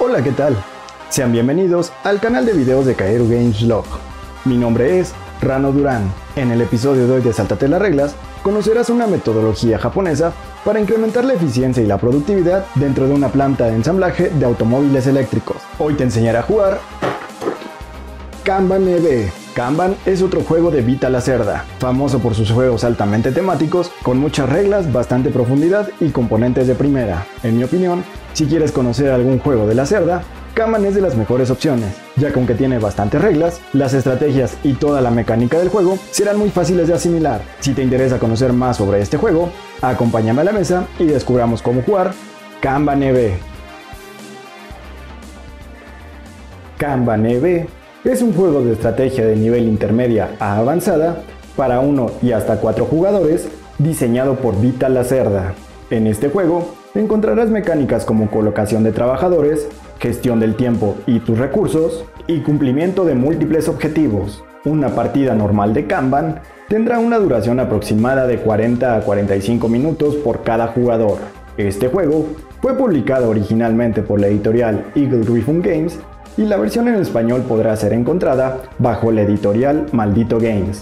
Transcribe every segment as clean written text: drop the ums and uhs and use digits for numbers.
Hola, ¿qué tal? Sean bienvenidos al canal de videos de Kaeru Games Vlog. Mi nombre es Rano Durán. En el episodio de hoy de Sáltate las reglas, conocerás una metodología japonesa para incrementar la eficiencia y la productividad dentro de una planta de ensamblaje de automóviles eléctricos. Hoy te enseñaré a jugar Kanban EV. Kanban es otro juego de Vita Lacerda, famoso por sus juegos altamente temáticos, con muchas reglas, bastante profundidad y componentes de primera. En mi opinión, si quieres conocer algún juego de Lacerda, Kanban es de las mejores opciones, ya que aunque tiene bastantes reglas, las estrategias y toda la mecánica del juego serán muy fáciles de asimilar. Si te interesa conocer más sobre este juego, acompáñame a la mesa y descubramos cómo jugar Kanban EV. Kanban EV es un juego de estrategia de nivel intermedia a avanzada para 1 y hasta 4 jugadores, diseñado por Vita Lacerda. En este juego encontrarás mecánicas como colocación de trabajadores, gestión del tiempo y tus recursos, y cumplimiento de múltiples objetivos. Una partida normal de Kanban tendrá una duración aproximada de 40 a 45 minutos por cada jugador. Este juego fue publicado originalmente por la editorial Eagle Gryphon Games, y la versión en español podrá ser encontrada bajo la editorial Maldito Games.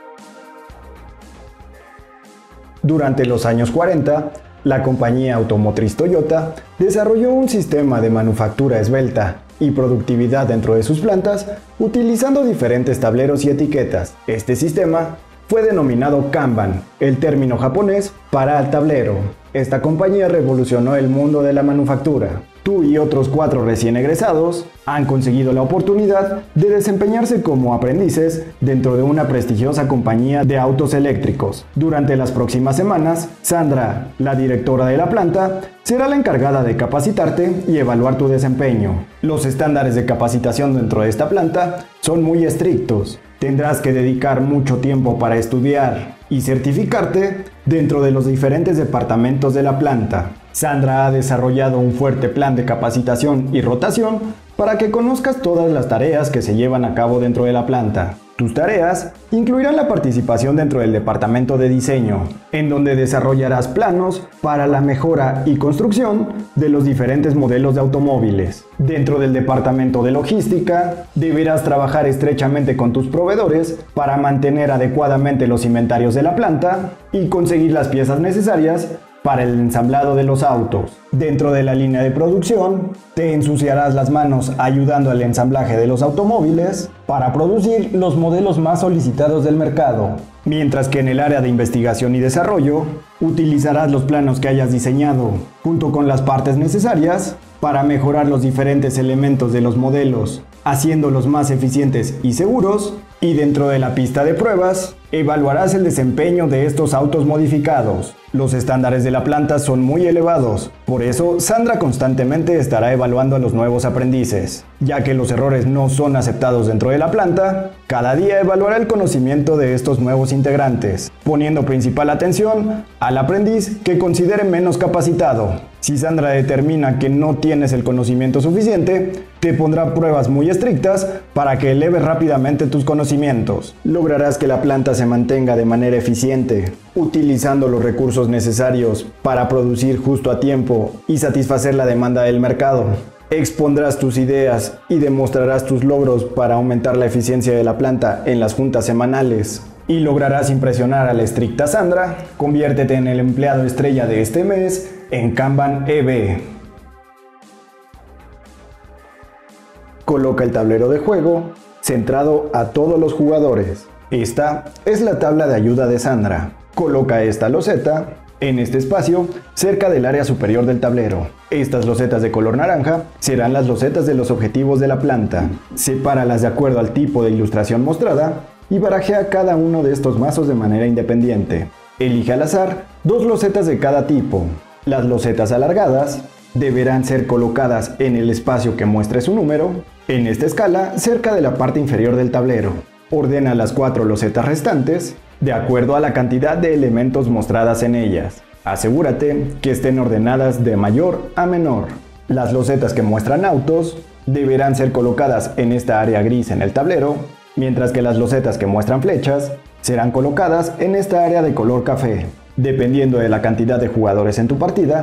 Durante los años 40, la compañía automotriz Toyota desarrolló un sistema de manufactura esbelta y productividad dentro de sus plantas utilizando diferentes tableros y etiquetas. Este sistema fue denominado Kanban, el término japonés para tablero. Esta compañía revolucionó el mundo de la manufactura. Tú y otros 4 recién egresados han conseguido la oportunidad de desempeñarse como aprendices dentro de una prestigiosa compañía de autos eléctricos. Durante las próximas semanas, Sandra, la directora de la planta, será la encargada de capacitarte y evaluar tu desempeño. Los estándares de capacitación dentro de esta planta son muy estrictos. Tendrás que dedicar mucho tiempo para estudiar y certificarte dentro de los diferentes departamentos de la planta. Sandra ha desarrollado un fuerte plan de capacitación y rotación para que conozcas todas las tareas que se llevan a cabo dentro de la planta. Tus tareas incluirán la participación dentro del departamento de diseño, en donde desarrollarás planos para la mejora y construcción de los diferentes modelos de automóviles. Dentro del departamento de logística, deberás trabajar estrechamente con tus proveedores para mantener adecuadamente los inventarios de la planta y conseguir las piezas necesarias para el ensamblado de los autos. Dentro de la línea de producción, te ensuciarás las manos ayudando al ensamblaje de los automóviles para producir los modelos más solicitados del mercado. Mientras que en el área de investigación y desarrollo, utilizarás los planos que hayas diseñado, junto con las partes necesarias, para mejorar los diferentes elementos de los modelos, haciéndolos más eficientes y seguros, y dentro de la pista de pruebas, evaluarás el desempeño de estos autos modificados. Los estándares de la planta son muy elevados, por eso Sandra constantemente estará evaluando a los nuevos aprendices. Ya que los errores no son aceptados dentro de la planta, cada día evaluará el conocimiento de estos nuevos integrantes, poniendo principal atención al aprendiz que considere menos capacitado. Si Sandra determina que no tienes el conocimiento suficiente, te pondrá pruebas muy estrictas para que eleves rápidamente tus conocimientos. Lograrás que la planta se mantenga de manera eficiente, utilizando los recursos necesarios para producir justo a tiempo y satisfacer la demanda del mercado. Expondrás tus ideas y demostrarás tus logros para aumentar la eficiencia de la planta en las juntas semanales. Y lograrás impresionar a la estricta Sandra. Conviértete en el empleado estrella de este mes en Kanban EV. Coloca el tablero de juego centrado a todos los jugadores. Esta es la tabla de ayuda de Sandra. Coloca esta loseta en este espacio cerca del área superior del tablero. Estas losetas de color naranja serán las losetas de los objetivos de la planta. Sepáralas de acuerdo al tipo de ilustración mostrada y barajea cada uno de estos mazos de manera independiente. Elige al azar 2 losetas de cada tipo. Las losetas alargadas deberán ser colocadas en el espacio que muestre su número, en esta escala cerca de la parte inferior del tablero. Ordena las 4 losetas restantes de acuerdo a la cantidad de elementos mostradas en ellas. Asegúrate que estén ordenadas de mayor a menor. Las losetas que muestran autos deberán ser colocadas en esta área gris en el tablero, mientras que las losetas que muestran flechas serán colocadas en esta área de color café. Dependiendo de la cantidad de jugadores en tu partida,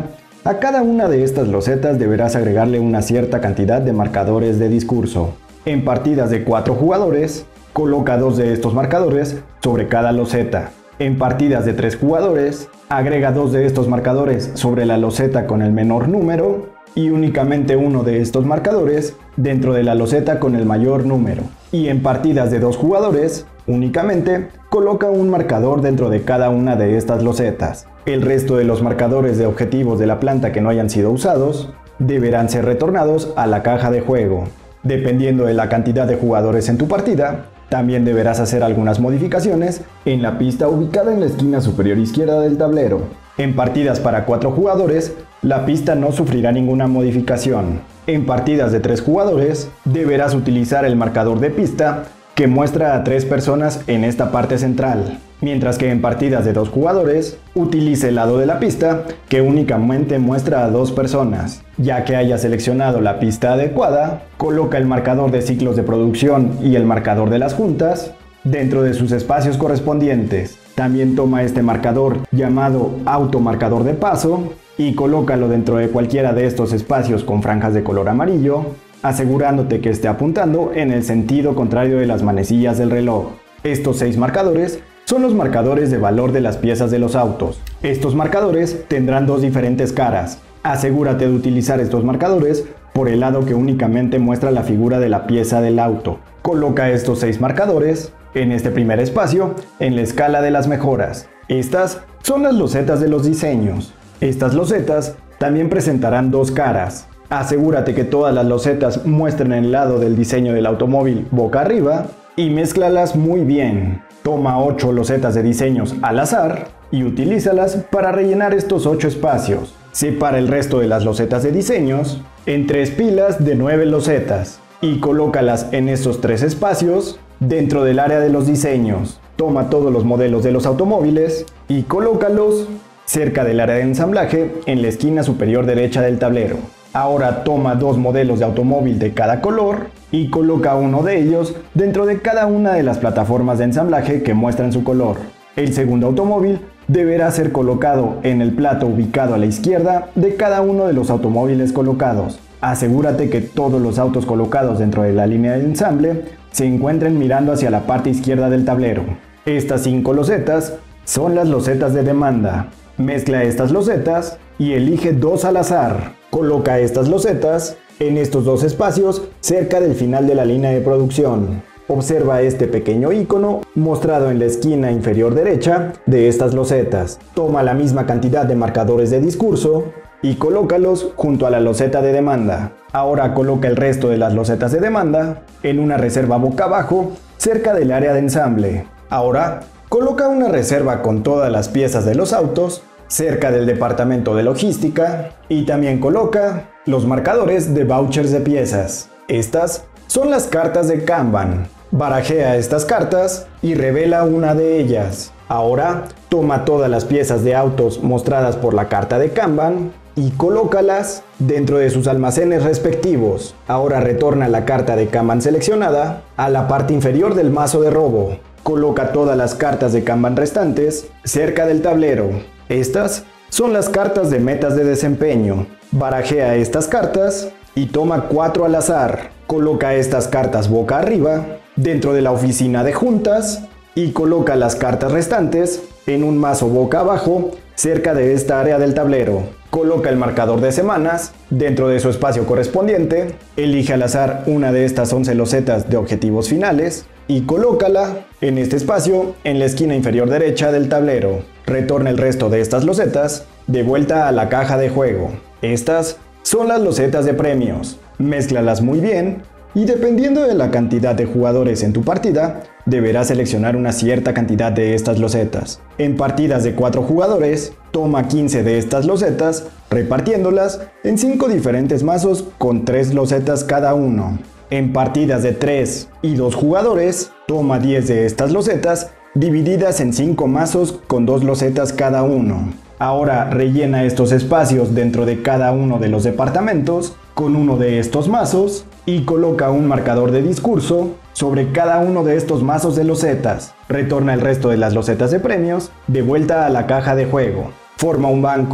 A cada una de estas losetas deberás agregarle una cierta cantidad de marcadores de discurso. En partidas de 4 jugadores, coloca 2 de estos marcadores sobre cada loseta. En partidas de 3 jugadores, agrega 2 de estos marcadores sobre la loseta con el menor número y únicamente uno de estos marcadores dentro de la loseta con el mayor número. Y en partidas de 2 jugadores, únicamente coloca un marcador dentro de cada una de estas losetas. El resto de los marcadores de objetivos de la planta que no hayan sido usados deberán ser retornados a la caja de juego. Dependiendo de la cantidad de jugadores en tu partida, también deberás hacer algunas modificaciones en la pista ubicada en la esquina superior izquierda del tablero. En partidas para 4 jugadores, la pista no sufrirá ninguna modificación. En partidas de 3 jugadores, deberás utilizar el marcador de pista que muestra a 3 personas en esta parte central, mientras que en partidas de 2 jugadores, utilice el lado de la pista que únicamente muestra a 2 personas. Ya que haya seleccionado la pista adecuada, coloca el marcador de ciclos de producción y el marcador de las juntas dentro de sus espacios correspondientes. También toma este marcador llamado automarcador de paso y colócalo dentro de cualquiera de estos espacios con franjas de color amarillo, asegurándote que esté apuntando en el sentido contrario de las manecillas del reloj. Estos 6 marcadores son los marcadores de valor de las piezas de los autos. Estos marcadores tendrán 2 diferentes caras. Asegúrate de utilizar estos marcadores por el lado que únicamente muestra la figura de la pieza del auto. Coloca estos 6 marcadores en este primer espacio en la escala de las mejoras. Estas son las losetas de los diseños. Estas losetas también presentarán 2 caras. Asegúrate que todas las losetas muestren el lado del diseño del automóvil boca arriba y mézclalas muy bien. Toma 8 losetas de diseños al azar y utilízalas para rellenar estos 8 espacios. Separa el resto de las losetas de diseños en 3 pilas de 9 losetas y colócalas en estos 3 espacios dentro del área de los diseños. Toma todos los modelos de los automóviles y colócalos cerca del área de ensamblaje en la esquina superior derecha del tablero. Ahora toma 2 modelos de automóvil de cada color y coloca uno de ellos dentro de cada una de las plataformas de ensamblaje que muestran su color. El segundo automóvil deberá ser colocado en el plato ubicado a la izquierda de cada uno de los automóviles colocados. Asegúrate que todos los autos colocados dentro de la línea de ensamble se encuentren mirando hacia la parte izquierda del tablero. Estas 5 losetas son las losetas de demanda. Mezcla estas losetas y elige 2 al azar. Coloca estas losetas en estos 2 espacios cerca del final de la línea de producción. Observa este pequeño icono mostrado en la esquina inferior derecha de estas losetas. Toma la misma cantidad de marcadores de discurso y colócalos junto a la loseta de demanda. Ahora coloca el resto de las losetas de demanda en una reserva boca abajo cerca del área de ensamble. Ahora coloca una reserva con todas las piezas de los autos cerca del departamento de logística y también coloca los marcadores de vouchers de piezas. Estas son las cartas de Kanban. Barajea estas cartas y revela una de ellas. Ahora toma todas las piezas de autos mostradas por la carta de Kanban y colócalas dentro de sus almacenes respectivos. Ahora retorna la carta de Kanban seleccionada a la parte inferior del mazo de robo. Coloca todas las cartas de Kanban restantes cerca del tablero. Estas son las cartas de metas de desempeño. Barajea estas cartas y toma 4 al azar. Coloca estas cartas boca arriba dentro de la oficina de juntas y coloca las cartas restantes en un mazo boca abajo cerca de esta área del tablero. Coloca el marcador de semanas dentro de su espacio correspondiente, elige al azar una de estas 11 losetas de objetivos finales y colócala en este espacio en la esquina inferior derecha del tablero. Retorna el resto de estas losetas de vuelta a la caja de juego. Estas son las losetas de premios. Mézclalas muy bien y dependiendo de la cantidad de jugadores en tu partida, deberás seleccionar una cierta cantidad de estas losetas. En partidas de 4 jugadores, toma 15 de estas losetas, repartiéndolas en 5 diferentes mazos con 3 losetas cada uno. En partidas de 3 y 2 jugadores, toma 10 de estas losetas, divididas en 5 mazos con 2 losetas cada uno. Ahora rellena estos espacios dentro de cada uno de los departamentos con uno de estos mazos y coloca un marcador de discurso sobre cada uno de estos mazos de losetas. Retorna el resto de las losetas de premios de vuelta a la caja de juego. Forma un banco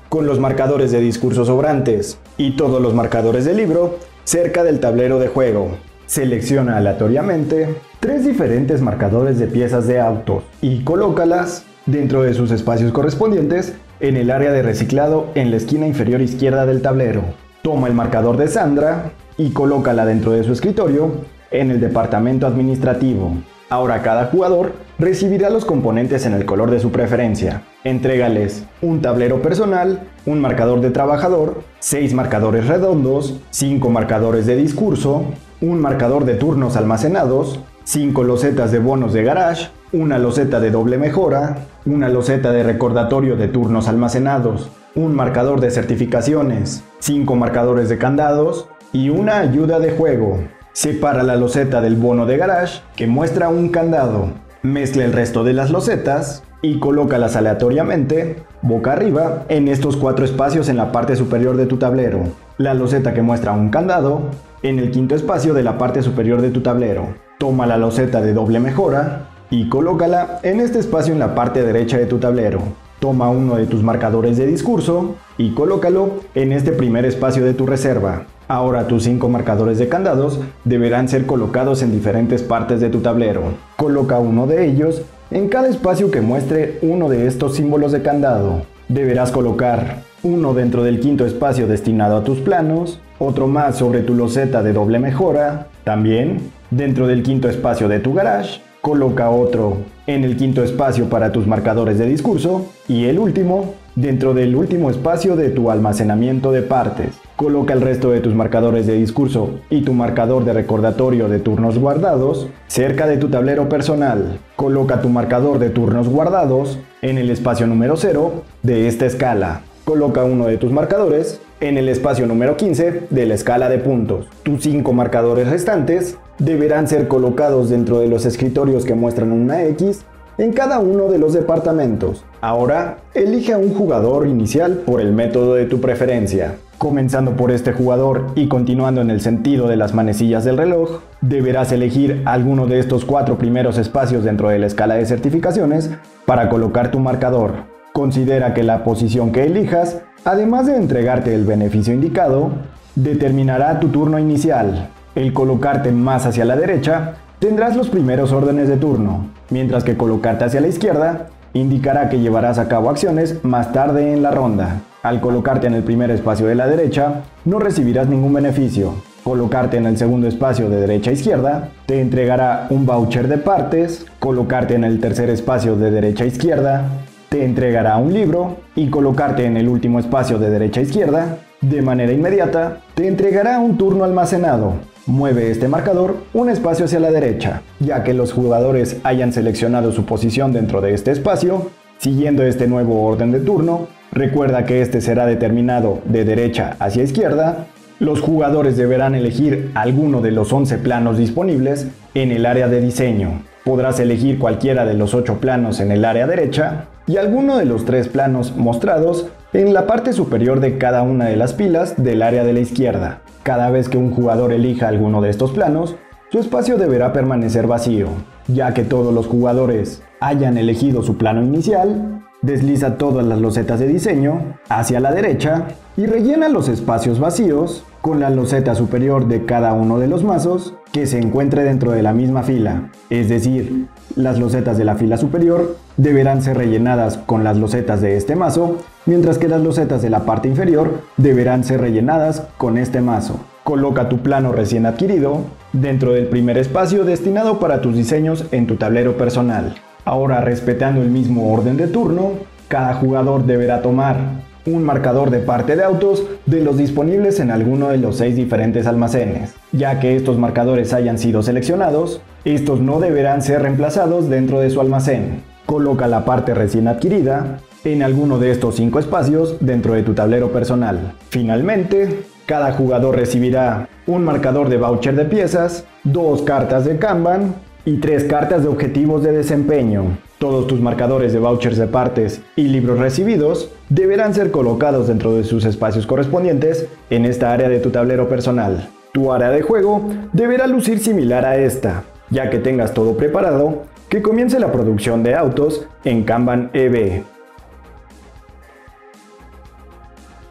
con los marcadores de discurso sobrantes y todos los marcadores del libro cerca del tablero de juego. Selecciona aleatoriamente 3 diferentes marcadores de piezas de autos y colócalas dentro de sus espacios correspondientes en el área de reciclado en la esquina inferior izquierda del tablero. Toma el marcador de Sandra y colócala dentro de su escritorio en el departamento administrativo. Ahora cada jugador recibirá los componentes en el color de su preferencia. Entrégales un tablero personal, un marcador de trabajador, 6 marcadores redondos, 5 marcadores de discurso, un marcador de turnos almacenados, 5 losetas de bonos de garage, una loseta de doble mejora, una loseta de recordatorio de turnos almacenados, un marcador de certificaciones, 5 marcadores de candados y una ayuda de juego. Separa la loseta del bono de garage que muestra un candado. Mezcla el resto de las losetas y colócalas aleatoriamente, boca arriba, en estos 4 espacios en la parte superior de tu tablero. La loseta que muestra un candado en el 5.º espacio de la parte superior de tu tablero. Toma la loseta de doble mejora y colócala en este espacio en la parte derecha de tu tablero. Toma uno de tus marcadores de discurso y colócalo en este primer espacio de tu reserva. Ahora tus 5 marcadores de candados deberán ser colocados en diferentes partes de tu tablero. Coloca uno de ellos en cada espacio que muestre uno de estos símbolos de candado. Deberás colocar uno dentro del 5.º espacio destinado a tus planos, otro más sobre tu loseta de doble mejora, también dentro del 5.º espacio de tu garage. Coloca otro en el 5.º espacio para tus marcadores de discurso y el último dentro del último espacio de tu almacenamiento de partes. Coloca el resto de tus marcadores de discurso y tu marcador de recordatorio de turnos guardados cerca de tu tablero personal. Coloca tu marcador de turnos guardados en el espacio número 0 de esta escala. Coloca uno de tus marcadores en el espacio número 15 de la escala de puntos. Tus 5 marcadores restantes deberán ser colocados dentro de los escritorios que muestran una X en cada uno de los departamentos. Ahora, elige a un jugador inicial por el método de tu preferencia. Comenzando por este jugador y continuando en el sentido de las manecillas del reloj, deberás elegir alguno de estos 4 primeros espacios dentro de la escala de certificaciones para colocar tu marcador. Considera que la posición que elijas, además de entregarte el beneficio indicado, determinará tu turno inicial. El colocarte más hacia la derecha, tendrás los primeros órdenes de turno, mientras que colocarte hacia la izquierda indicará que llevarás a cabo acciones más tarde en la ronda. Al colocarte en el primer espacio de la derecha, no recibirás ningún beneficio. Colocarte en el segundo espacio de derecha a izquierda te entregará un voucher de partes. Colocarte en el tercer espacio de derecha a izquierda te entregará un libro, y colocarte en el último espacio de derecha a izquierda de manera inmediata te entregará un turno almacenado. Mueve este marcador un espacio hacia la derecha, ya que los jugadores hayan seleccionado su posición dentro de este espacio. Siguiendo este nuevo orden de turno, recuerda que este será determinado de derecha hacia izquierda. Los jugadores deberán elegir alguno de los 11 planos disponibles en el área de diseño. Podrás elegir cualquiera de los 8 planos en el área derecha y alguno de los 3 planos mostrados en la parte superior de cada una de las pilas del área de la izquierda. Cada vez que un jugador elija alguno de estos planos, su espacio deberá permanecer vacío. Ya que todos los jugadores hayan elegido su plano inicial, desliza todas las losetas de diseño hacia la derecha y rellena los espacios vacíos con la loseta superior de cada uno de los mazos que se encuentre dentro de la misma fila. Es decir, las losetas de la fila superior deberán ser rellenadas con las losetas de este mazo, mientras que las losetas de la parte inferior deberán ser rellenadas con este mazo. Coloca tu plano recién adquirido dentro del primer espacio destinado para tus diseños en tu tablero personal. Ahora, respetando el mismo orden de turno, cada jugador deberá tomar un marcador de parte de autos de los disponibles en alguno de los 6 diferentes almacenes. Ya que estos marcadores hayan sido seleccionados, estos no deberán ser reemplazados dentro de su almacén. Coloca la parte recién adquirida en alguno de estos 5 espacios dentro de tu tablero personal. Finalmente, cada jugador recibirá un marcador de voucher de piezas, 2 cartas de Kanban y 3 cartas de objetivos de desempeño. Todos tus marcadores de vouchers de partes y libros recibidos deberán ser colocados dentro de sus espacios correspondientes en esta área de tu tablero personal. Tu área de juego deberá lucir similar a esta, ya que tengas todo preparado, que comience la producción de autos en Kanban EB.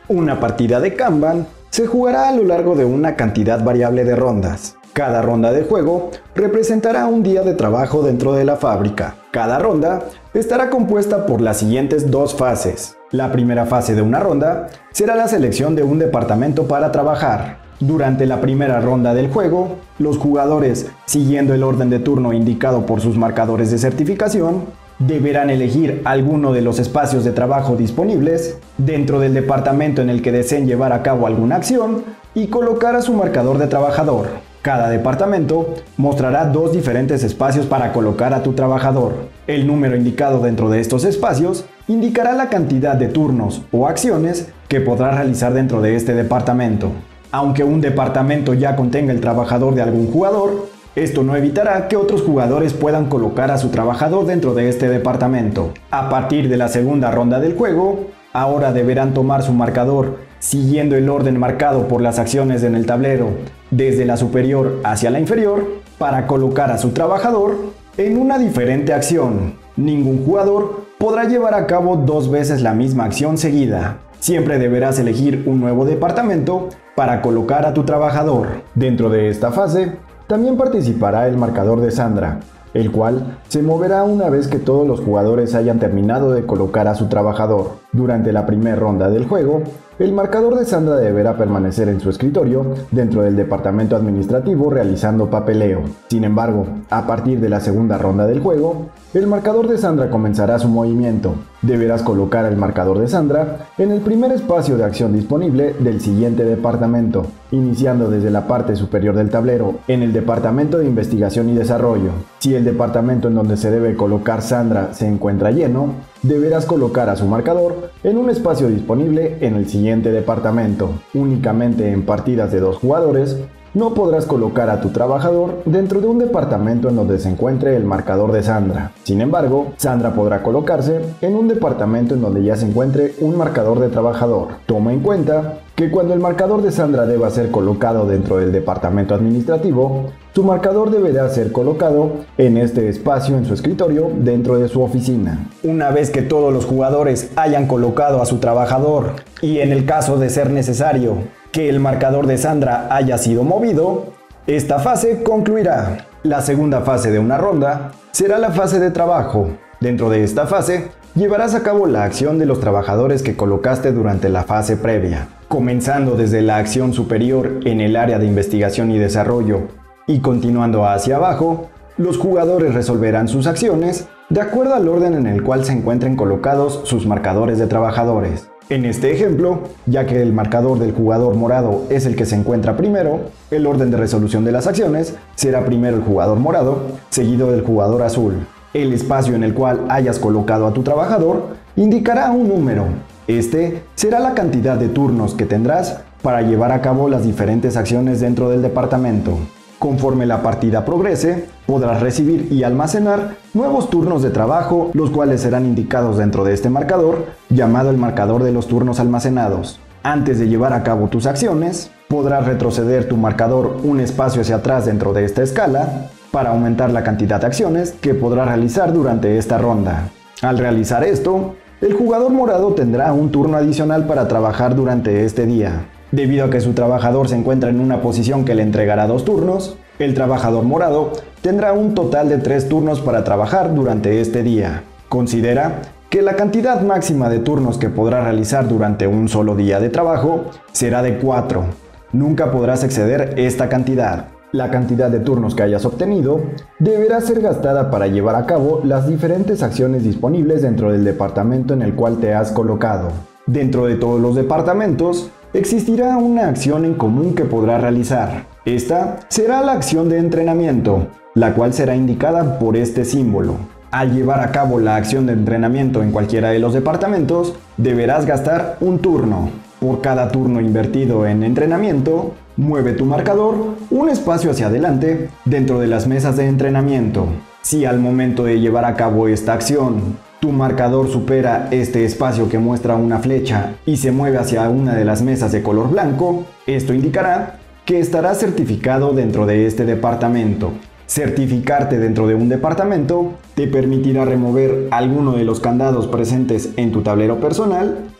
Una partida de Kanban se jugará a lo largo de una cantidad variable de rondas. Cada ronda de juego representará un día de trabajo dentro de la fábrica. Cada ronda estará compuesta por las siguientes dos fases. La primera fase de una ronda será la selección de un departamento para trabajar. Durante la primera ronda del juego, los jugadores, siguiendo el orden de turno indicado por sus marcadores de certificación, deberán elegir alguno de los espacios de trabajo disponibles dentro del departamento en el que deseen llevar a cabo alguna acción y colocar a su marcador de trabajador. Cada departamento mostrará dos diferentes espacios para colocar a tu trabajador. El número indicado dentro de estos espacios indicará la cantidad de turnos o acciones que podrás realizar dentro de este departamento. Aunque un departamento ya contenga el trabajador de algún jugador, esto no evitará que otros jugadores puedan colocar a su trabajador dentro de este departamento. A partir de la segunda ronda del juego, ahora deberán tomar su marcador siguiendo el orden marcado por las acciones en el tablero, desde la superior hacia la inferior, para colocar a su trabajador en una diferente acción. Ningún jugador podrá llevar a cabo dos veces la misma acción seguida. Siempre deberás elegir un nuevo departamento para colocar a tu trabajador. Dentro de esta fase, también participará el marcador de Sandra, el cual se moverá una vez que todos los jugadores hayan terminado de colocar a su trabajador. Durante la primera ronda del juego, el marcador de Sandra deberá permanecer en su escritorio dentro del departamento administrativo realizando papeleo. Sin embargo, a partir de la segunda ronda del juego, el marcador de Sandra comenzará su movimiento. Deberás colocar el marcador de Sandra en el primer espacio de acción disponible del siguiente departamento, iniciando desde la parte superior del tablero, en el departamento de investigación y desarrollo. Si el departamento en donde se debe colocar Sandra se encuentra lleno, deberás colocar a su marcador en un espacio disponible en el siguiente departamento. Únicamente en partidas de dos jugadores, no podrás colocar a tu trabajador dentro de un departamento en donde se encuentre el marcador de Sandra. Sin embargo, Sandra podrá colocarse en un departamento en donde ya se encuentre un marcador de trabajador. Toma en cuenta que cuando el marcador de Sandra deba ser colocado dentro del departamento administrativo, su marcador deberá ser colocado en este espacio en su escritorio dentro de su oficina. Una vez que todos los jugadores hayan colocado a su trabajador y en el caso de ser necesario que el marcador de Sandra haya sido movido, esta fase concluirá. La segunda fase de una ronda será la fase de trabajo. Dentro de esta fase, llevarás a cabo la acción de los trabajadores que colocaste durante la fase previa, comenzando desde la acción superior en el área de investigación y desarrollo y continuando hacia abajo. Los jugadores resolverán sus acciones de acuerdo al orden en el cual se encuentren colocados sus marcadores de trabajadores. En este ejemplo, ya que el marcador del jugador morado es el que se encuentra primero, el orden de resolución de las acciones será primero el jugador morado, seguido del jugador azul. El espacio en el cual hayas colocado a tu trabajador indicará un número. Este será la cantidad de turnos que tendrás para llevar a cabo las diferentes acciones dentro del departamento. Conforme la partida progrese, podrás recibir y almacenar nuevos turnos de trabajo, los cuales serán indicados dentro de este marcador, llamado el marcador de los turnos almacenados. Antes de llevar a cabo tus acciones, podrás retroceder tu marcador un espacio hacia atrás dentro de esta escala, para aumentar la cantidad de acciones que podrás realizar durante esta ronda. Al realizar esto, el jugador morado tendrá un turno adicional para trabajar durante este día. Debido a que su trabajador se encuentra en una posición que le entregará 2 turnos, el trabajador morado tendrá un total de 3 turnos para trabajar durante este día. Considera que la cantidad máxima de turnos que podrá realizar durante un solo día de trabajo será de 4. Nunca podrás exceder esta cantidad. La cantidad de turnos que hayas obtenido deberá ser gastada para llevar a cabo las diferentes acciones disponibles dentro del departamento en el cual te has colocado. Dentro de todos los departamentos, existirá una acción en común que podrás realizar. Esta será la acción de entrenamiento, la cual será indicada por este símbolo. Al llevar a cabo la acción de entrenamiento en cualquiera de los departamentos, deberás gastar un turno. Por cada turno invertido en entrenamiento, mueve tu marcador un espacio hacia adelante dentro de las mesas de entrenamiento. Si al momento de llevar a cabo esta acción, tu marcador supera este espacio que muestra una flecha y se mueve hacia una de las mesas de color blanco, esto indicará que estarás certificado dentro de este departamento. Certificarte dentro de un departamento te permitirá remover alguno de los candados presentes en tu tablero personal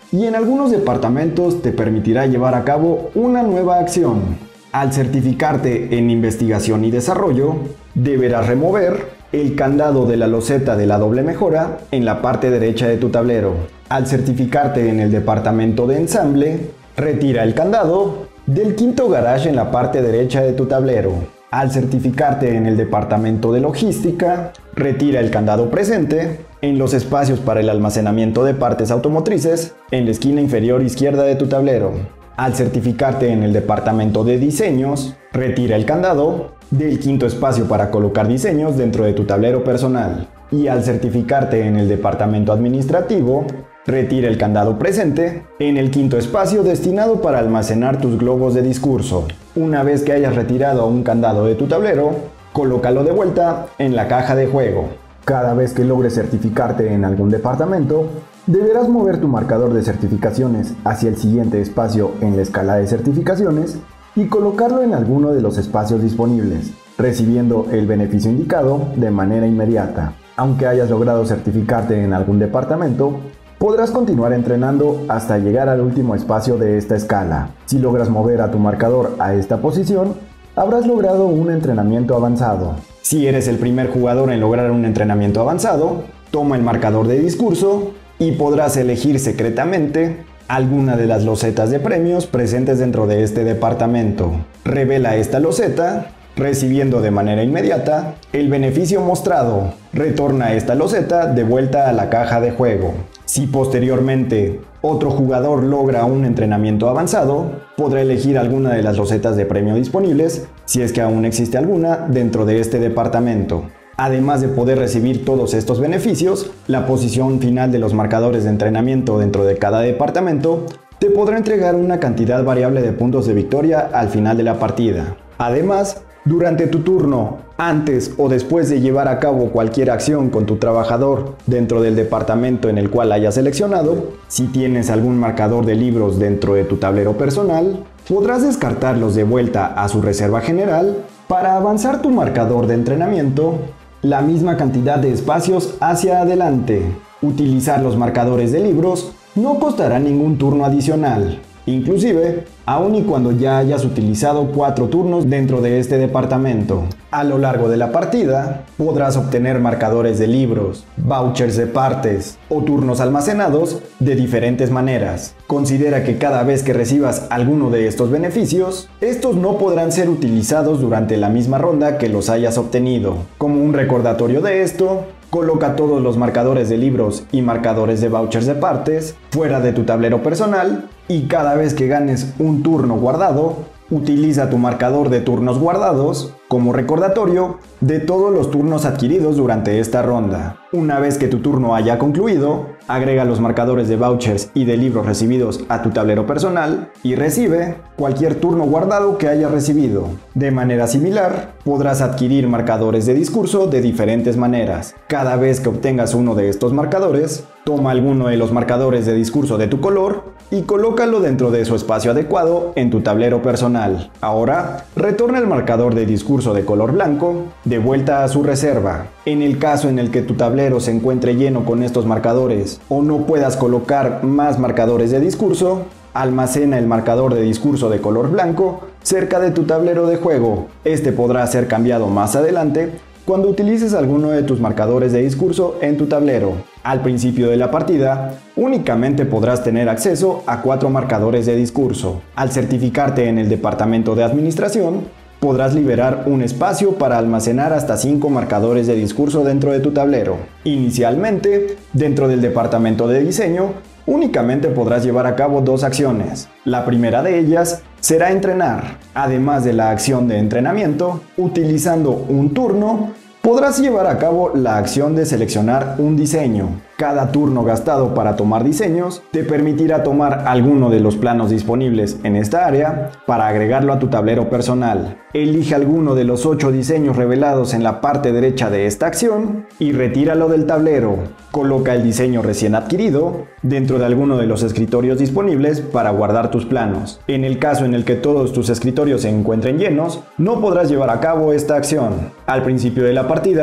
y en algunos departamentos te permitirá llevar a cabo una nueva acción. Al certificarte en investigación y desarrollo, deberás remover el candado de la loseta de la doble mejora en la parte derecha de tu tablero. Al certificarte en el departamento de ensamble, retira el candado del quinto garage en la parte derecha de tu tablero. Al certificarte en el departamento de logística, retira el candado presente en los espacios para el almacenamiento de partes automotrices en la esquina inferior izquierda de tu tablero. Al certificarte en el departamento de diseños, retira el candado del quinto espacio para colocar diseños dentro de tu tablero personal. Y al certificarte en el departamento administrativo, retira el candado presente en el quinto espacio destinado para almacenar tus globos de discurso. Una vez que hayas retirado un candado de tu tablero, colócalo de vuelta en la caja de juego. Cada vez que logres certificarte en algún departamento, deberás mover tu marcador de certificaciones hacia el siguiente espacio en la escala de certificaciones y colocarlo en alguno de los espacios disponibles, recibiendo el beneficio indicado de manera inmediata. Aunque hayas logrado certificarte en algún departamento, podrás continuar entrenando hasta llegar al último espacio de esta escala. Si logras mover a tu marcador a esta posición, habrás logrado un entrenamiento avanzado. Si eres el primer jugador en lograr un entrenamiento avanzado, toma el marcador de discurso y podrás elegir secretamente alguna de las losetas de premios presentes dentro de este departamento. Revela esta loseta, recibiendo de manera inmediata el beneficio mostrado. Retorna esta loseta de vuelta a la caja de juego. Si posteriormente otro jugador logra un entrenamiento avanzado, podrá elegir alguna de las losetas de premio disponibles, si es que aún existe alguna dentro de este departamento. Además de poder recibir todos estos beneficios, la posición final de los marcadores de entrenamiento dentro de cada departamento te podrá entregar una cantidad variable de puntos de victoria al final de la partida. Además, durante tu turno, antes o después de llevar a cabo cualquier acción con tu trabajador dentro del departamento en el cual hayas seleccionado, si tienes algún marcador de libros dentro de tu tablero personal, podrás descartarlos de vuelta a su reserva general para avanzar tu marcador de entrenamiento la misma cantidad de espacios hacia adelante. Utilizar los marcadores de libros no costará ningún turno adicional. Inclusive, aun y cuando ya hayas utilizado 4 turnos dentro de este departamento. A lo largo de la partida, podrás obtener marcadores de libros, vouchers de partes o turnos almacenados de diferentes maneras. Considera que cada vez que recibas alguno de estos beneficios, estos no podrán ser utilizados durante la misma ronda que los hayas obtenido. Como un recordatorio de esto, coloca todos los marcadores de libros y marcadores de vouchers de partes fuera de tu tablero personal y cada vez que ganes un turno guardado, utiliza tu marcador de turnos guardados como recordatorio de todos los turnos adquiridos durante esta ronda. Una vez que tu turno haya concluido, agrega los marcadores de vouchers y de libros recibidos a tu tablero personal y recibe cualquier turno guardado que hayas recibido. De manera similar, podrás adquirir marcadores de discurso de diferentes maneras. Cada vez que obtengas uno de estos marcadores, toma alguno de los marcadores de discurso de tu color y colócalo dentro de su espacio adecuado en tu tablero personal. Ahora, retorna el marcador de discurso de color blanco de vuelta a su reserva. En el caso en el que tu tablero se encuentre lleno con estos marcadores o no puedas colocar más marcadores de discurso, almacena el marcador de discurso de color blanco cerca de tu tablero de juego. Este podrá ser cambiado más adelante cuando utilices alguno de tus marcadores de discurso en tu tablero. Al principio de la partida, únicamente podrás tener acceso a 4 marcadores de discurso. Al certificarte en el departamento de administración, podrás liberar un espacio para almacenar hasta 5 marcadores de discurso dentro de tu tablero. Inicialmente, dentro del departamento de diseño, únicamente podrás llevar a cabo 2 acciones. La primera de ellas será entrenar. Además de la acción de entrenamiento, utilizando un turno, podrás llevar a cabo la acción de seleccionar un diseño. Cada turno gastado para tomar diseños te permitirá tomar alguno de los planos disponibles en esta área para agregarlo a tu tablero personal. Elige alguno de los 8 diseños revelados en la parte derecha de esta acción y retíralo del tablero. Coloca el diseño recién adquirido dentro de alguno de los escritorios disponibles para guardar tus planos. En el caso en el que todos tus escritorios se encuentren llenos, no podrás llevar a cabo esta acción. Al principio de la partida,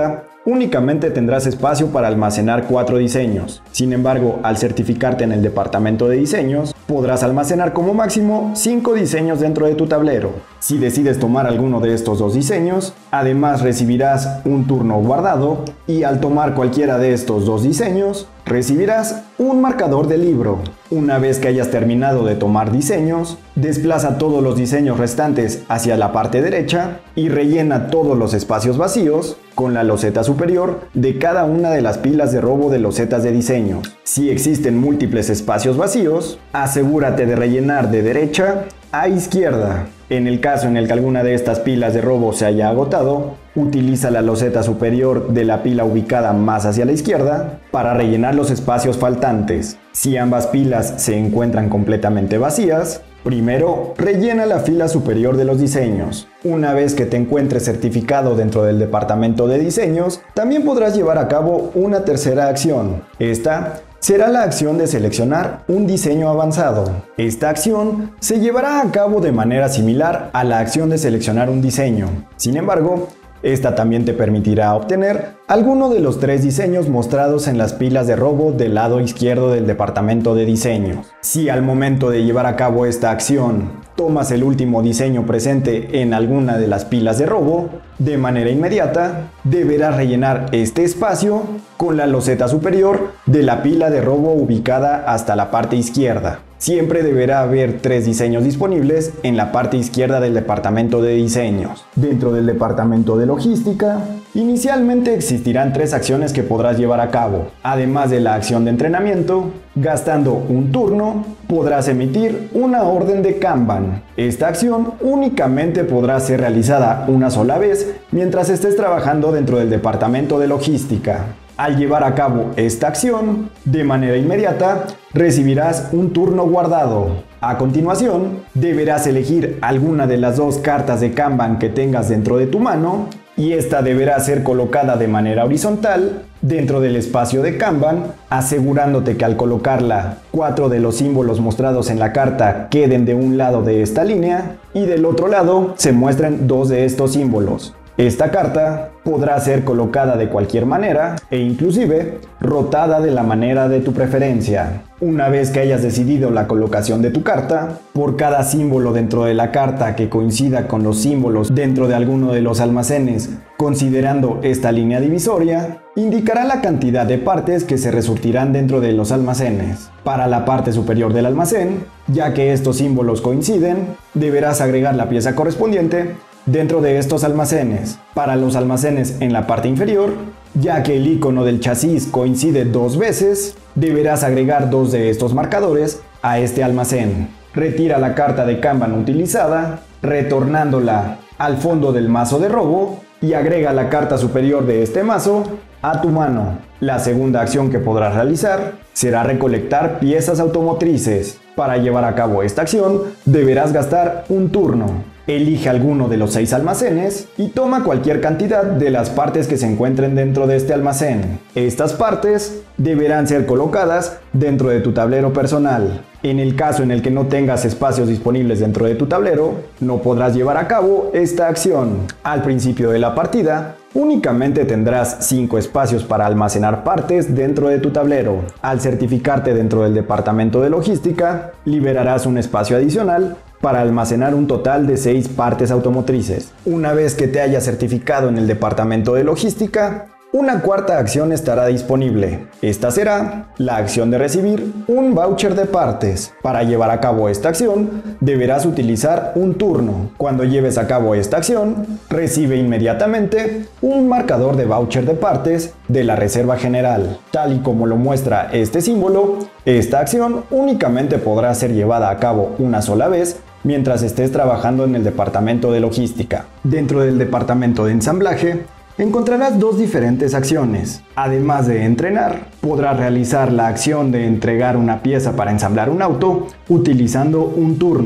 únicamente tendrás espacio para almacenar 4 diseños. Sin embargo, al certificarte en el departamento de diseños, podrás almacenar como máximo 5 diseños dentro de tu tablero. Si decides tomar alguno de estos 2 diseños, además recibirás un turno guardado y al tomar cualquiera de estos 2 diseños, recibirás un marcador de libro. Una vez que hayas terminado de tomar diseños, desplaza todos los diseños restantes hacia la parte derecha y rellena todos los espacios vacíos con la loseta superior de cada una de las pilas de robo de losetas de diseño. Si existen múltiples espacios vacíos, asegúrate de rellenar de derecha a izquierda. En el caso en el que alguna de estas pilas de robo se haya agotado, utiliza la loseta superior de la pila ubicada más hacia la izquierda para rellenar los espacios faltantes. Si ambas pilas se encuentran completamente vacías, primero rellena la fila superior de los diseños. Una vez que te encuentres certificado dentro del departamento de diseños, también podrás llevar a cabo una tercera acción. Esta será la acción de seleccionar un diseño avanzado. Esta acción se llevará a cabo de manera similar a la acción de seleccionar un diseño. Sin embargo, esta también te permitirá obtener alguno de los 3 diseños mostrados en las pilas de robo del lado izquierdo del departamento de diseños. Si al momento de llevar a cabo esta acción tomas el último diseño presente en alguna de las pilas de robo, de manera inmediata deberás rellenar este espacio con la loseta superior de la pila de robo ubicada hasta la parte izquierda. Siempre deberá haber 3 diseños disponibles en la parte izquierda del departamento de diseños. Dentro del departamento de logística, inicialmente existirán 3 acciones que podrás llevar a cabo. Además de la acción de entrenamiento, gastando un turno, podrás emitir una orden de Kanban. Esta acción únicamente podrá ser realizada una sola vez mientras estés trabajando dentro del departamento de logística. Al llevar a cabo esta acción, de manera inmediata, recibirás un turno guardado. A continuación, deberás elegir alguna de las 2 cartas de Kanban que tengas dentro de tu mano y esta deberá ser colocada de manera horizontal dentro del espacio de Kanban, asegurándote que al colocarla, 4 de los símbolos mostrados en la carta queden de un lado de esta línea y del otro lado se muestren 2 de estos símbolos. Esta carta podrá ser colocada de cualquier manera e inclusive rotada de la manera de tu preferencia. Una vez que hayas decidido la colocación de tu carta, por cada símbolo dentro de la carta que coincida con los símbolos dentro de alguno de los almacenes, considerando esta línea divisoria, indicará la cantidad de partes que se resurtirán dentro de los almacenes. Para la parte superior del almacén, ya que estos símbolos coinciden, deberás agregar la pieza correspondiente dentro de estos almacenes. Para los almacenes en la parte inferior, ya que el icono del chasis coincide 2 veces, deberás agregar 2 de estos marcadores a este almacén. Retira la carta de Kanban utilizada, retornándola al fondo del mazo de robo y agrega la carta superior de este mazo a tu mano. La segunda acción que podrás realizar será recolectar piezas automotrices. Para llevar a cabo esta acción, deberás gastar un turno. Elige alguno de los 6 almacenes y toma cualquier cantidad de las partes que se encuentren dentro de este almacén. Estas partes deberán ser colocadas dentro de tu tablero personal. En el caso en el que no tengas espacios disponibles dentro de tu tablero, no podrás llevar a cabo esta acción. Al principio de la partida, únicamente tendrás 5 espacios para almacenar partes dentro de tu tablero. Al certificarte dentro del departamento de logística, liberarás un espacio adicional para almacenar un total de 6 partes automotrices. Una vez que te hayas certificado en el departamento de logística, una cuarta acción estará disponible. Esta será la acción de recibir un voucher de partes. Para llevar a cabo esta acción, deberás utilizar un turno. Cuando lleves a cabo esta acción, recibe inmediatamente un marcador de voucher de partes de la reserva general. Tal y como lo muestra este símbolo, esta acción únicamente podrá ser llevada a cabo una sola vez mientras estés trabajando en el departamento de logística. Dentro del departamento de ensamblaje, encontrarás 2 diferentes acciones. Además de entrenar, podrás realizar la acción de entregar una pieza para ensamblar un auto utilizando un turno.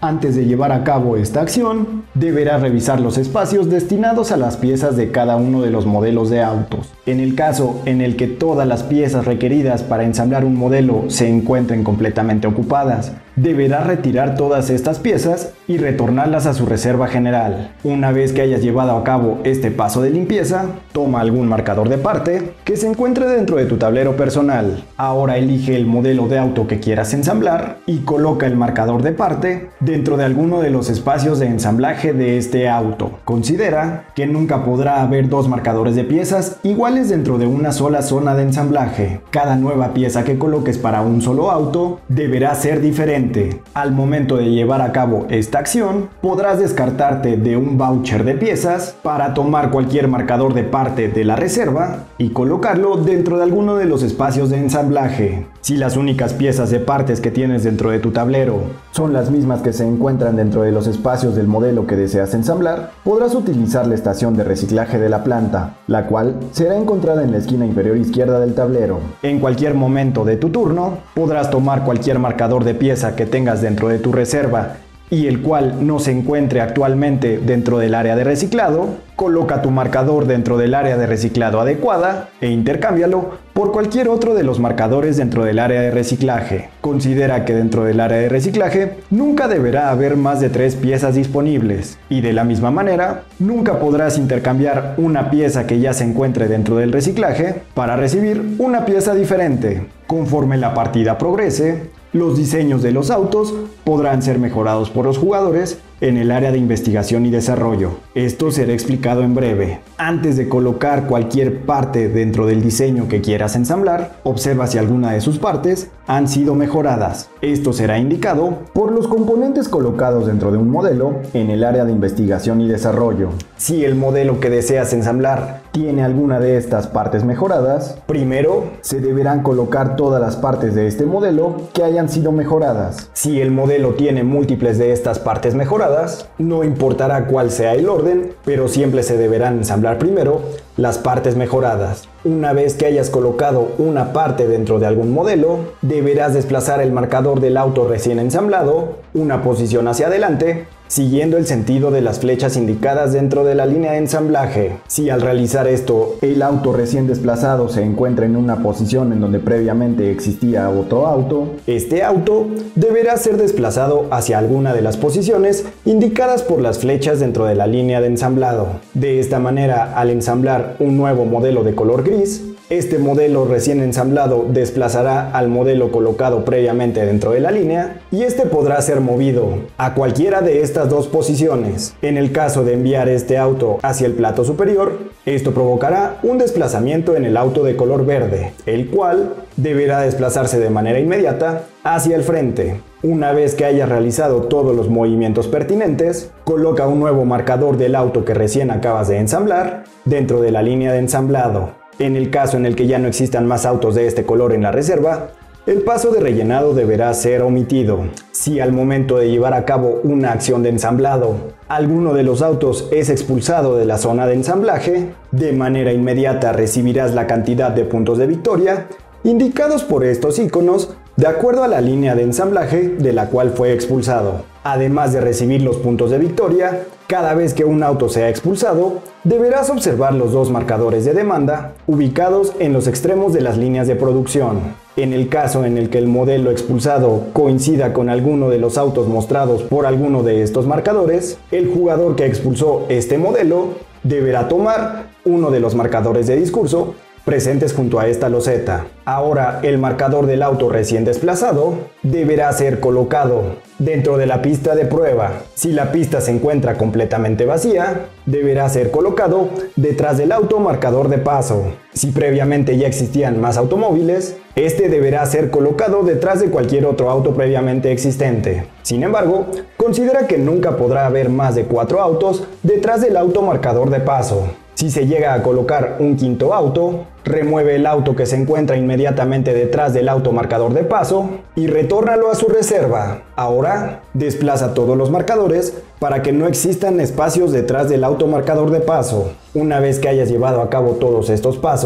Antes de llevar a cabo esta acción, deberás revisar los espacios destinados a las piezas de cada uno de los modelos de autos. En el caso en el que todas las piezas requeridas para ensamblar un modelo se encuentren completamente ocupadas, deberás retirar todas estas piezas y retornarlas a su reserva general. Una vez que hayas llevado a cabo este paso de limpieza, toma algún marcador de parte que se encuentre dentro de tu tablero personal. Ahora elige el modelo de auto que quieras ensamblar y coloca el marcador de parte dentro de alguno de los espacios de ensamblaje de este auto. Considera que nunca podrá haber dos marcadores de piezas iguales dentro de una sola zona de ensamblaje. Cada nueva pieza que coloques para un solo auto deberá ser diferente. Al momento de llevar a cabo esta acción, podrás descartarte de un voucher de piezas para tomar cualquier marcador de parte de la reserva y colocarlo dentro de alguno de los espacios de ensamblaje. Si las únicas piezas de partes que tienes dentro de tu tablero son las mismas que se encuentran dentro de los espacios del modelo que deseas ensamblar, podrás utilizar la estación de reciclaje de la planta, la cual será encontrada en la esquina inferior izquierda del tablero. En cualquier momento de tu turno, podrás tomar cualquier marcador de pieza que tengas dentro de tu reserva y el cual no se encuentre actualmente dentro del área de reciclado, coloca tu marcador dentro del área de reciclado adecuada e intercámbialo por cualquier otro de los marcadores dentro del área de reciclaje. Considera que dentro del área de reciclaje nunca deberá haber más de 3 piezas disponibles y de la misma manera nunca podrás intercambiar una pieza que ya se encuentre dentro del reciclaje para recibir una pieza diferente. Conforme la partida progrese, los diseños de los autos podrán ser mejorados por los jugadores en el área de investigación y desarrollo. Esto será explicado en breve. Antes de colocar cualquier parte dentro del diseño que quieras ensamblar, observa si alguna de sus partes han sido mejoradas. Esto será indicado por los componentes colocados dentro de un modelo en el área de investigación y desarrollo. Si el modelo que deseas ensamblar tiene alguna de estas partes mejoradas, primero se deberán colocar todas las partes de este modelo que hayan sido mejoradas. Si el modelo tiene múltiples de estas partes mejoradas, no importará cuál sea el orden, pero siempre se deberán ensamblar primero las partes mejoradas. Una vez que hayas colocado una parte dentro de algún modelo, deberás desplazar el marcador del auto recién ensamblado una posición hacia adelante, siguiendo el sentido de las flechas indicadas dentro de la línea de ensamblaje. Si al realizar esto, el auto recién desplazado se encuentra en una posición en donde previamente existía otro auto, este auto deberá ser desplazado hacia alguna de las posiciones indicadas por las flechas dentro de la línea de ensamblado. De esta manera, al ensamblar un nuevo modelo de color gris, este modelo recién ensamblado desplazará al modelo colocado previamente dentro de la línea y este podrá ser movido a cualquiera de estas dos posiciones. En el caso de enviar este auto hacia el plato superior, esto provocará un desplazamiento en el auto de color verde, el cual deberá desplazarse de manera inmediata hacia el frente. Una vez que hayas realizado todos los movimientos pertinentes, coloca un nuevo marcador del auto que recién acabas de ensamblar dentro de la línea de ensamblado. En el caso en el que ya no existan más autos de este color en la reserva, el paso de rellenado deberá ser omitido. Si al momento de llevar a cabo una acción de ensamblado, alguno de los autos es expulsado de la zona de ensamblaje, de manera inmediata recibirás la cantidad de puntos de victoria indicados por estos iconos de acuerdo a la línea de ensamblaje de la cual fue expulsado. Además de recibir los puntos de victoria, cada vez que un auto sea expulsado, deberás observar los dos marcadores de demanda ubicados en los extremos de las líneas de producción. En el caso en el que el modelo expulsado coincida con alguno de los autos mostrados por alguno de estos marcadores, el jugador que expulsó este modelo deberá tomar uno de los marcadores de discurso presentes junto a esta loseta. Ahora el marcador del auto recién desplazado deberá ser colocado dentro de la pista de prueba. Si la pista se encuentra completamente vacía, deberá ser colocado detrás del auto marcador de paso. Si previamente ya existían más automóviles, este deberá ser colocado detrás de cualquier otro auto previamente existente. Sin embargo, considera que nunca podrá haber más de 4 autos detrás del auto marcador de paso. Si se llega a colocar un quinto auto, remueve el auto que se encuentra inmediatamente detrás del auto marcador de paso y retórnalo a su reserva. Ahora, desplaza todos los marcadores para que no existan espacios detrás del auto marcador de paso. Una vez que hayas llevado a cabo todos estos pasos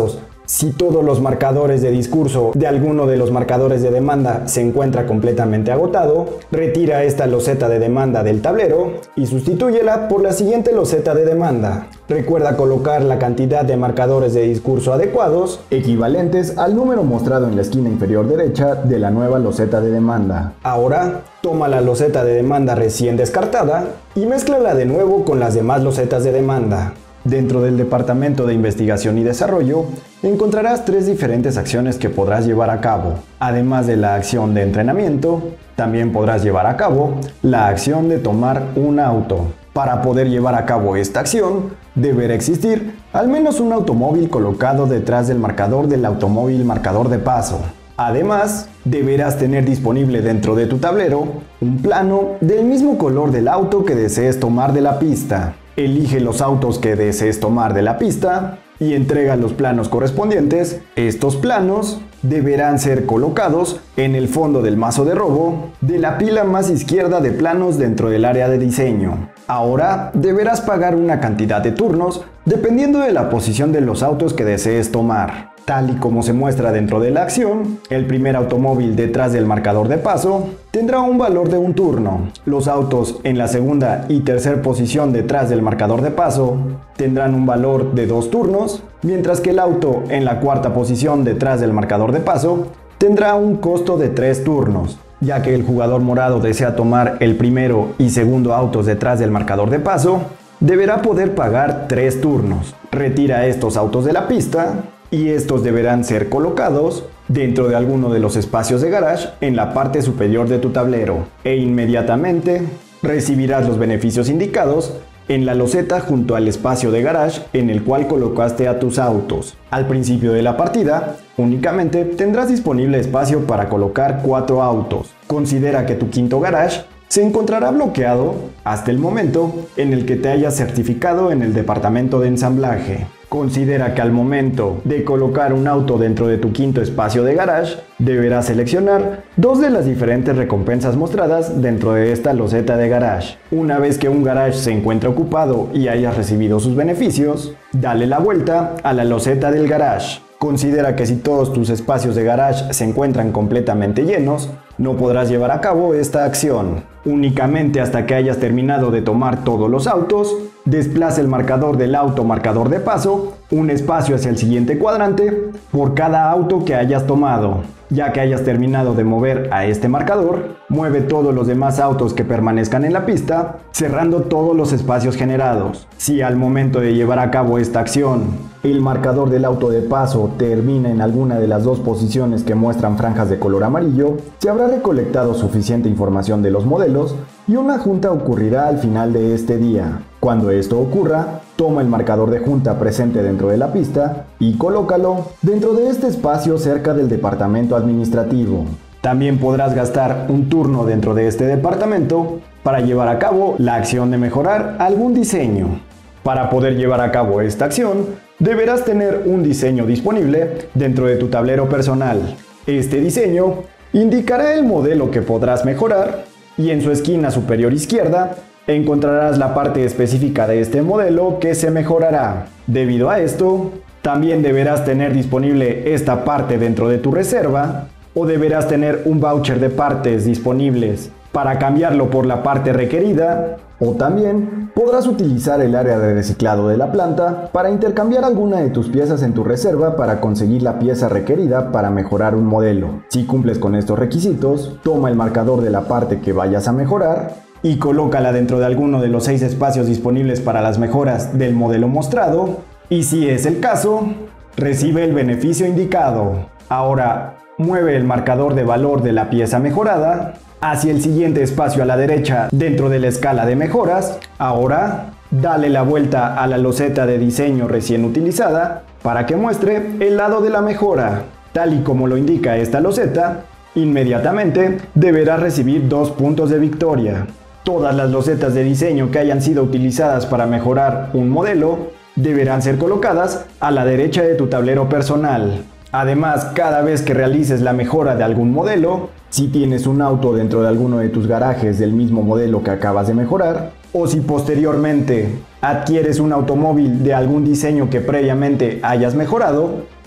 Si todos los marcadores de discurso de alguno de los marcadores de demanda se encuentra completamente agotado, retira esta loseta de demanda del tablero y sustitúyela por la siguiente loseta de demanda. Recuerda colocar la cantidad de marcadores de discurso adecuados, equivalentes al número mostrado en la esquina inferior derecha de la nueva loseta de demanda. Ahora, toma la loseta de demanda recién descartada y mézclala de nuevo con las demás losetas de demanda. Dentro del Departamento de Investigación y Desarrollo, encontrarás 3 diferentes acciones que podrás llevar a cabo. Además de la acción de entrenamiento, también podrás llevar a cabo la acción de tomar un auto. Para poder llevar a cabo esta acción, deberá existir al menos un automóvil colocado detrás del marcador del automóvil marcador de paso. Además, deberás tener disponible dentro de tu tablero un plano del mismo color del auto que desees tomar de la pista. Elige los autos que desees tomar de la pista y entrega los planos correspondientes. Estos planos deberán ser colocados en el fondo del mazo de robo de la pila más izquierda de planos dentro del área de diseño. Ahora deberás pagar una cantidad de turnos dependiendo de la posición de los autos que desees tomar. Tal y como se muestra dentro de la acción, el primer automóvil detrás del marcador de paso tendrá un valor de un turno. Los autos en la segunda y tercera posición detrás del marcador de paso tendrán un valor de 2 turnos, mientras que el auto en la cuarta posición detrás del marcador de paso tendrá un costo de 3 turnos. Ya que el jugador morado desea tomar el primero y segundo autos detrás del marcador de paso, deberá poder pagar 3 turnos. Retira estos autos de la pista y estos deberán ser colocados dentro de alguno de los espacios de garage en la parte superior de tu tablero e inmediatamente recibirás los beneficios indicados en la loseta junto al espacio de garage en el cual colocaste a tus autos. Al principio de la partida, únicamente tendrás disponible espacio para colocar 4 autos. Considera que tu quinto garage se encontrará bloqueado hasta el momento en el que te hayas certificado en el departamento de ensamblaje. Considera que al momento de colocar un auto dentro de tu quinto espacio de garage, deberás seleccionar 2 de las diferentes recompensas mostradas dentro de esta loseta de garage. Una vez que un garage se encuentre ocupado y hayas recibido sus beneficios, dale la vuelta a la loseta del garage. Considera que si todos tus espacios de garage se encuentran completamente llenos, no podrás llevar a cabo esta acción. Únicamente hasta que hayas terminado de tomar todos los autos, desplaza el marcador del auto marcador de paso un espacio hacia el siguiente cuadrante por cada auto que hayas tomado. Ya que hayas terminado de mover a este marcador, mueve todos los demás autos que permanezcan en la pista, cerrando todos los espacios generados. Si al momento de llevar a cabo esta acción, el marcador del auto de paso termina en alguna de las 2 posiciones que muestran franjas de color amarillo, se habrá recolectado suficiente información de los modelos y una junta ocurrirá al final de este día. Cuando esto ocurra, toma el marcador de junta presente dentro de la pista y colócalo dentro de este espacio cerca del departamento administrativo. También podrás gastar un turno dentro de este departamento para llevar a cabo la acción de mejorar algún diseño. Para poder llevar a cabo esta acción, deberás tener un diseño disponible dentro de tu tablero personal. Este diseño indicará el modelo que podrás mejorar y en su esquina superior izquierda encontrarás la parte específica de este modelo que se mejorará. Debido a esto, también deberás tener disponible esta parte dentro de tu reserva o deberás tener un voucher de partes disponibles para cambiarlo por la parte requerida, o también podrás utilizar el área de reciclado de la planta para intercambiar alguna de tus piezas en tu reserva para conseguir la pieza requerida para mejorar un modelo. Si cumples con estos requisitos, toma el marcador de la parte que vayas a mejorar y colócala dentro de alguno de los 6 espacios disponibles para las mejoras del modelo mostrado, y si es el caso, recibe el beneficio indicado. Ahora, mueve el marcador de valor de la pieza mejorada hacia el siguiente espacio a la derecha dentro de la escala de mejoras. Ahora, dale la vuelta a la loseta de diseño recién utilizada para que muestre el lado de la mejora. Tal y como lo indica esta loseta, inmediatamente deberás recibir 2 puntos de victoria. Todas las losetas de diseño que hayan sido utilizadas para mejorar un modelo deberán ser colocadas a la derecha de tu tablero personal. Además, cada vez que realices la mejora de algún modelo, si tienes un auto dentro de alguno de tus garajes del mismo modelo que acabas de mejorar, o si posteriormente adquieres un automóvil de algún diseño que previamente hayas mejorado,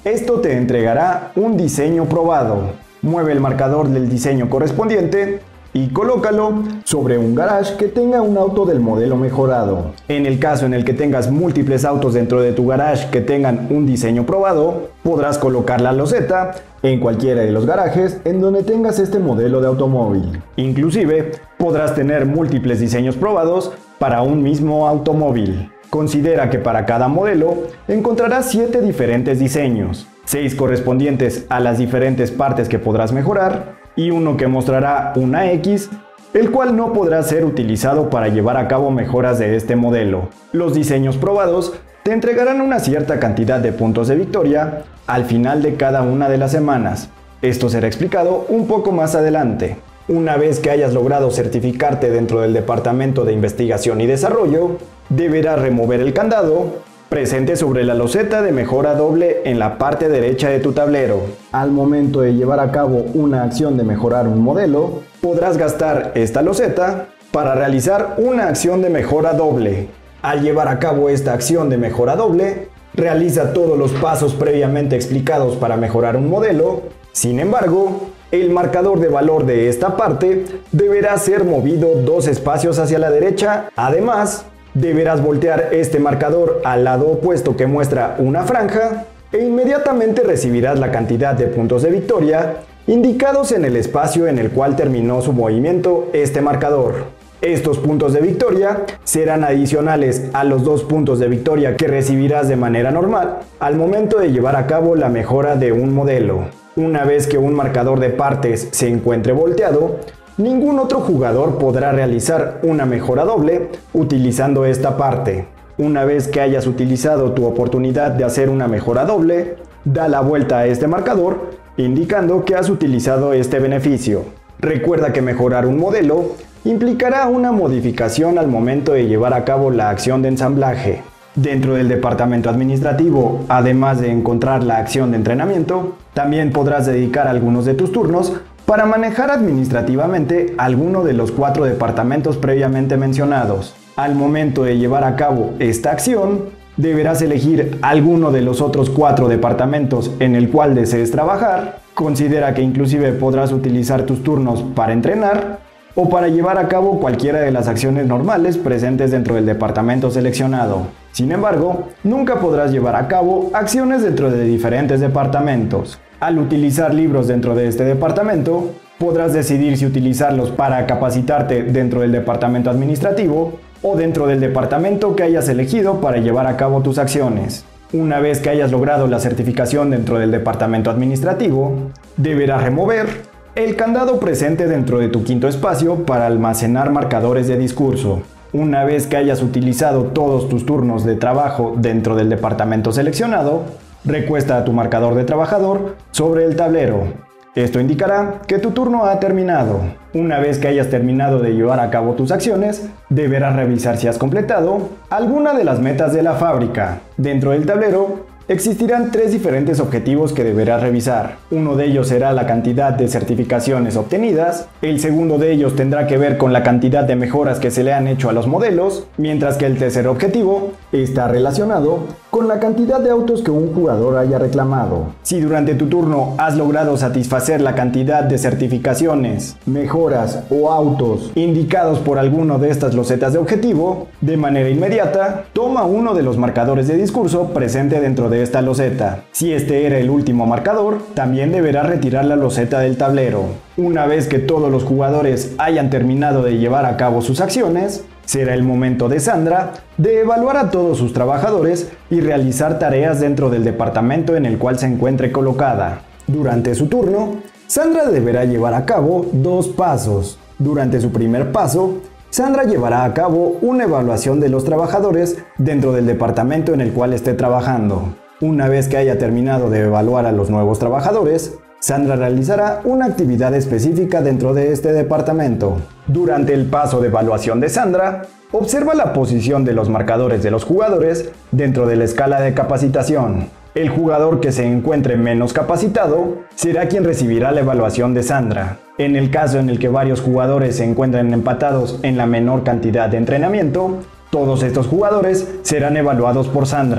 Esto te entregará un diseño probado. Mueve el marcador del diseño correspondiente y colócalo sobre un garage que tenga un auto del modelo mejorado. En el caso en el que tengas múltiples autos dentro de tu garage que tengan un diseño probado, podrás colocar la loseta en cualquiera de los garajes en donde tengas este modelo de automóvil. Inclusive, podrás tener múltiples diseños probados para un mismo automóvil. Considera que para cada modelo encontrarás 7 diferentes diseños, 6 correspondientes a las diferentes partes que podrás mejorar y uno que mostrará una X, el cual no podrá ser utilizado para llevar a cabo mejoras de este modelo. Los diseños probados te entregarán una cierta cantidad de puntos de victoria al final de cada una de las semanas. Esto será explicado un poco más adelante. Una vez que hayas logrado certificarte dentro del Departamento de Investigación y Desarrollo, deberás remover el candado presente sobre la loseta de mejora doble en la parte derecha de tu tablero. Al momento de llevar a cabo una acción de mejorar un modelo, podrás gastar esta loseta para realizar una acción de mejora doble. Al llevar a cabo esta acción de mejora doble, realiza todos los pasos previamente explicados para mejorar un modelo. Sin embargo, el marcador de valor de esta parte deberá ser movido 2 espacios hacia la derecha. Además, deberás voltear este marcador al lado opuesto que muestra una franja e inmediatamente recibirás la cantidad de puntos de victoria indicados en el espacio en el cual terminó su movimiento este marcador. Estos puntos de victoria serán adicionales a los 2 puntos de victoria que recibirás de manera normal al momento de llevar a cabo la mejora de un modelo. Una vez que un marcador de partes se encuentre volteado, ningún otro jugador podrá realizar una mejora doble utilizando esta parte. Una vez que hayas utilizado tu oportunidad de hacer una mejora doble, da la vuelta a este marcador indicando que has utilizado este beneficio. Recuerda que mejorar un modelo implicará una modificación al momento de llevar a cabo la acción de ensamblaje. Dentro del departamento administrativo, además de encontrar la acción de entrenamiento, también podrás dedicar algunos de tus turnos para manejar administrativamente alguno de los 4 departamentos previamente mencionados. Al momento de llevar a cabo esta acción, deberás elegir alguno de los otros 4 departamentos en el cual desees trabajar. Considera que inclusive podrás utilizar tus turnos para entrenar o para llevar a cabo cualquiera de las acciones normales presentes dentro del departamento seleccionado. Sin embargo, nunca podrás llevar a cabo acciones dentro de diferentes departamentos. Al utilizar libros dentro de este departamento, podrás decidir si utilizarlos para capacitarte dentro del departamento administrativo o dentro del departamento que hayas elegido para llevar a cabo tus acciones. Una vez que hayas logrado la certificación dentro del departamento administrativo, deberás remover el candado presente dentro de tu 5.º espacio para almacenar marcadores de discurso. Una vez que hayas utilizado todos tus turnos de trabajo dentro del departamento seleccionado, recuesta a tu marcador de trabajador sobre el tablero. Esto indicará que tu turno ha terminado. Una vez que hayas terminado de llevar a cabo tus acciones, deberás revisar si has completado alguna de las metas de la fábrica. Dentro del tablero, existirán 3 diferentes objetivos que deberás revisar. Uno de ellos será la cantidad de certificaciones obtenidas, el segundo de ellos tendrá que ver con la cantidad de mejoras que se le han hecho a los modelos, mientras que el tercer objetivo está relacionado con la cantidad de autos que un jugador haya reclamado. Si durante tu turno has logrado satisfacer la cantidad de certificaciones, mejoras o autos indicados por alguno de estas losetas de objetivo, de manera inmediata, toma uno de los marcadores de discurso presente dentro de esta loseta. Si este era el último marcador, también deberás retirar la loseta del tablero. Una vez que todos los jugadores hayan terminado de llevar a cabo sus acciones, será el momento de Sandra de evaluar a todos sus trabajadores y realizar tareas dentro del departamento en el cual se encuentre colocada. Durante su turno, Sandra deberá llevar a cabo 2 pasos. Durante su primer paso, Sandra llevará a cabo una evaluación de los trabajadores dentro del departamento en el cual esté trabajando. Una vez que haya terminado de evaluar a los nuevos trabajadores, Sandra realizará una actividad específica dentro de este departamento. Durante el paso de evaluación de Sandra, observa la posición de los marcadores de los jugadores dentro de la escala de capacitación. El jugador que se encuentre menos capacitado será quien recibirá la evaluación de Sandra. En el caso en el que varios jugadores se encuentren empatados en la menor cantidad de entrenamiento, todos estos jugadores serán evaluados por Sandra.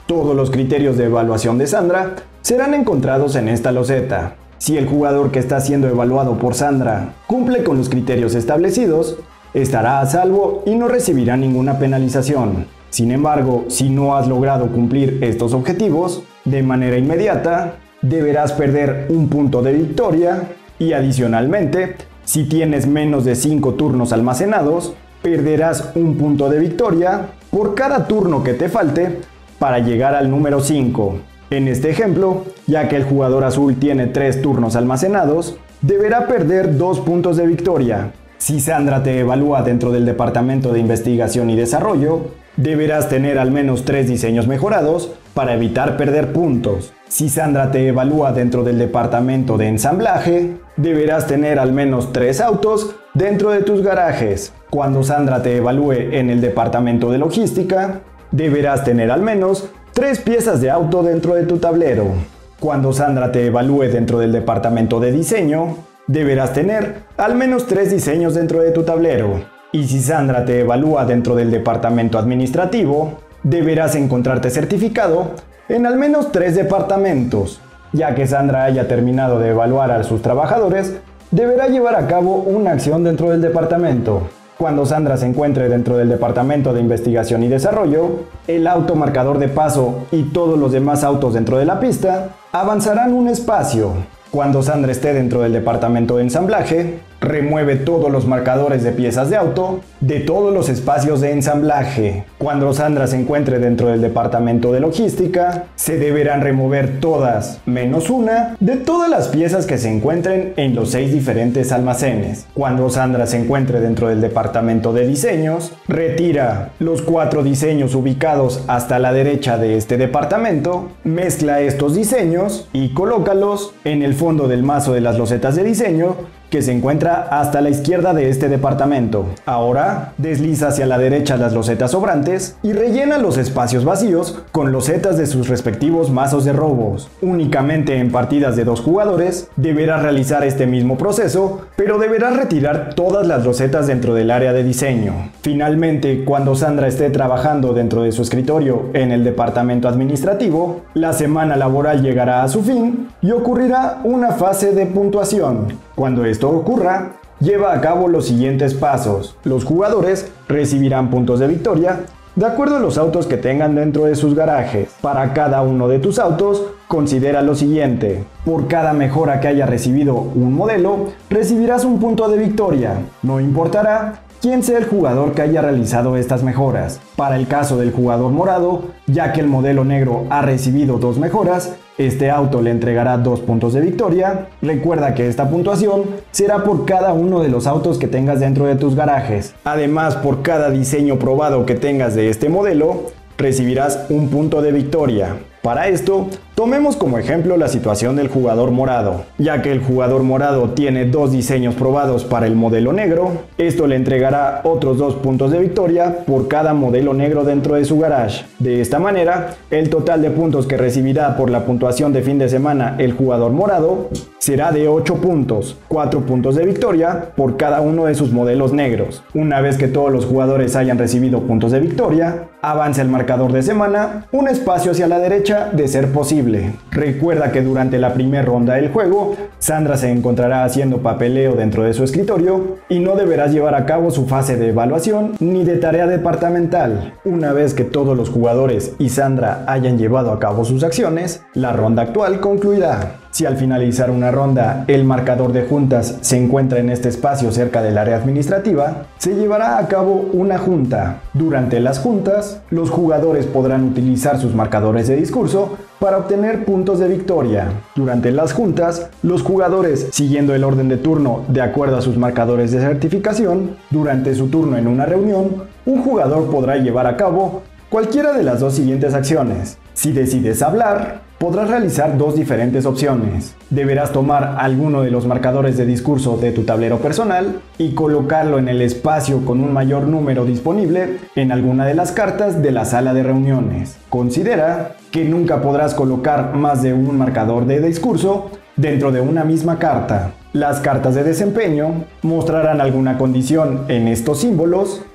Todos los criterios de evaluación de Sandra serán encontrados en esta loseta. Si el jugador que está siendo evaluado por Sandra cumple con los criterios establecidos, estará a salvo y no recibirá ninguna penalización. Sin embargo, si no has logrado cumplir estos objetivos, de manera inmediata, deberás perder un punto de victoria y adicionalmente, si tienes menos de 5 turnos almacenados, perderás un punto de victoria por cada turno que te falte para llegar al número 5. En este ejemplo, ya que el jugador azul tiene 3 turnos almacenados, deberá perder 2 puntos de victoria. Si Sandra te evalúa dentro del departamento de investigación y desarrollo, deberás tener al menos 3 diseños mejorados para evitar perder puntos. Si Sandra te evalúa dentro del departamento de ensamblaje, deberás tener al menos 3 autos dentro de tus garajes. Cuando Sandra te evalúe en el departamento de logística, deberás tener al menos 3 piezas de auto dentro de tu tablero. Cuando Sandra te evalúe dentro del departamento de diseño, deberás tener al menos 3 diseños dentro de tu tablero. Y si Sandra te evalúa dentro del departamento administrativo, deberás encontrarte certificado en al menos 3 departamentos. Ya que Sandra haya terminado de evaluar a sus trabajadores, deberá llevar a cabo una acción dentro del departamento. Cuando Sandra se encuentre dentro del departamento de investigación y desarrollo, el auto marcador de paso y todos los demás autos dentro de la pista avanzarán un espacio. Cuando Sandra esté dentro del departamento de ensamblaje, remueve todos los marcadores de piezas de auto de todos los espacios de ensamblaje. Cuando Sandra se encuentre dentro del departamento de logística, se deberán remover todas, menos una, de todas las piezas que se encuentren en los 6 diferentes almacenes. Cuando Sandra se encuentre dentro del departamento de diseños, retira los 4 diseños ubicados hasta la derecha de este departamento, mezcla estos diseños y colócalos en el fondo del mazo de las losetas de diseño que se encuentra hasta la izquierda de este departamento. Ahora, desliza hacia la derecha las losetas sobrantes y rellena los espacios vacíos con losetas de sus respectivos mazos de robos. Únicamente en partidas de 2 jugadores deberás realizar este mismo proceso, pero deberás retirar todas las losetas dentro del área de diseño. Finalmente, cuando Sandra esté trabajando dentro de su escritorio en el departamento administrativo, la semana laboral llegará a su fin y ocurrirá una fase de puntuación. Cuando esto ocurra, lleva a cabo los siguientes pasos. Los jugadores recibirán puntos de victoria de acuerdo a los autos que tengan dentro de sus garajes. Para cada uno de tus autos, considera lo siguiente. Por cada mejora que haya recibido un modelo, recibirás un punto de victoria. No importará quién sea el jugador que haya realizado estas mejoras. Para el caso del jugador morado, ya que el modelo negro ha recibido 2 mejoras, este auto le entregará 2 puntos de victoria. Recuerda que esta puntuación será por cada uno de los autos que tengas dentro de tus garajes. Además, por cada diseño probado que tengas de este modelo, recibirás un punto de victoria. Para esto, tomemos como ejemplo la situación del jugador morado. Ya que el jugador morado tiene 2 diseños probados para el modelo negro, esto le entregará otros 2 puntos de victoria por cada modelo negro dentro de su garage. De esta manera, el total de puntos que recibirá por la puntuación de fin de semana el jugador morado será de 8 puntos, 4 puntos de victoria por cada uno de sus modelos negros. Una vez que todos los jugadores hayan recibido puntos de victoria, avanza el marcador de semana un espacio hacia la derecha de ser posible. Recuerda que durante la primera ronda del juego, Sandra se encontrará haciendo papeleo dentro de su escritorio y no deberás llevar a cabo su fase de evaluación ni de tarea departamental. Una vez que todos los jugadores y Sandra hayan llevado a cabo sus acciones, la ronda actual concluirá. Si al finalizar una ronda el marcador de juntas se encuentra en este espacio cerca del área administrativa, se llevará a cabo una junta. Durante las juntas, los jugadores podrán utilizar sus marcadores de discurso para obtener puntos de victoria. Durante las juntas, los jugadores, siguiendo el orden de turno de acuerdo a sus marcadores de certificación, durante su turno en una reunión, un jugador podrá llevar a cabo cualquiera de las 2 siguientes acciones. Si decides hablar, podrás realizar 2 diferentes opciones. Deberás tomar alguno de los marcadores de discurso de tu tablero personal y colocarlo en el espacio con un mayor número disponible en alguna de las cartas de la sala de reuniones. Considera que nunca podrás colocar más de un marcador de discurso dentro de una misma carta. Las cartas de desempeño mostrarán alguna condición en estos símbolos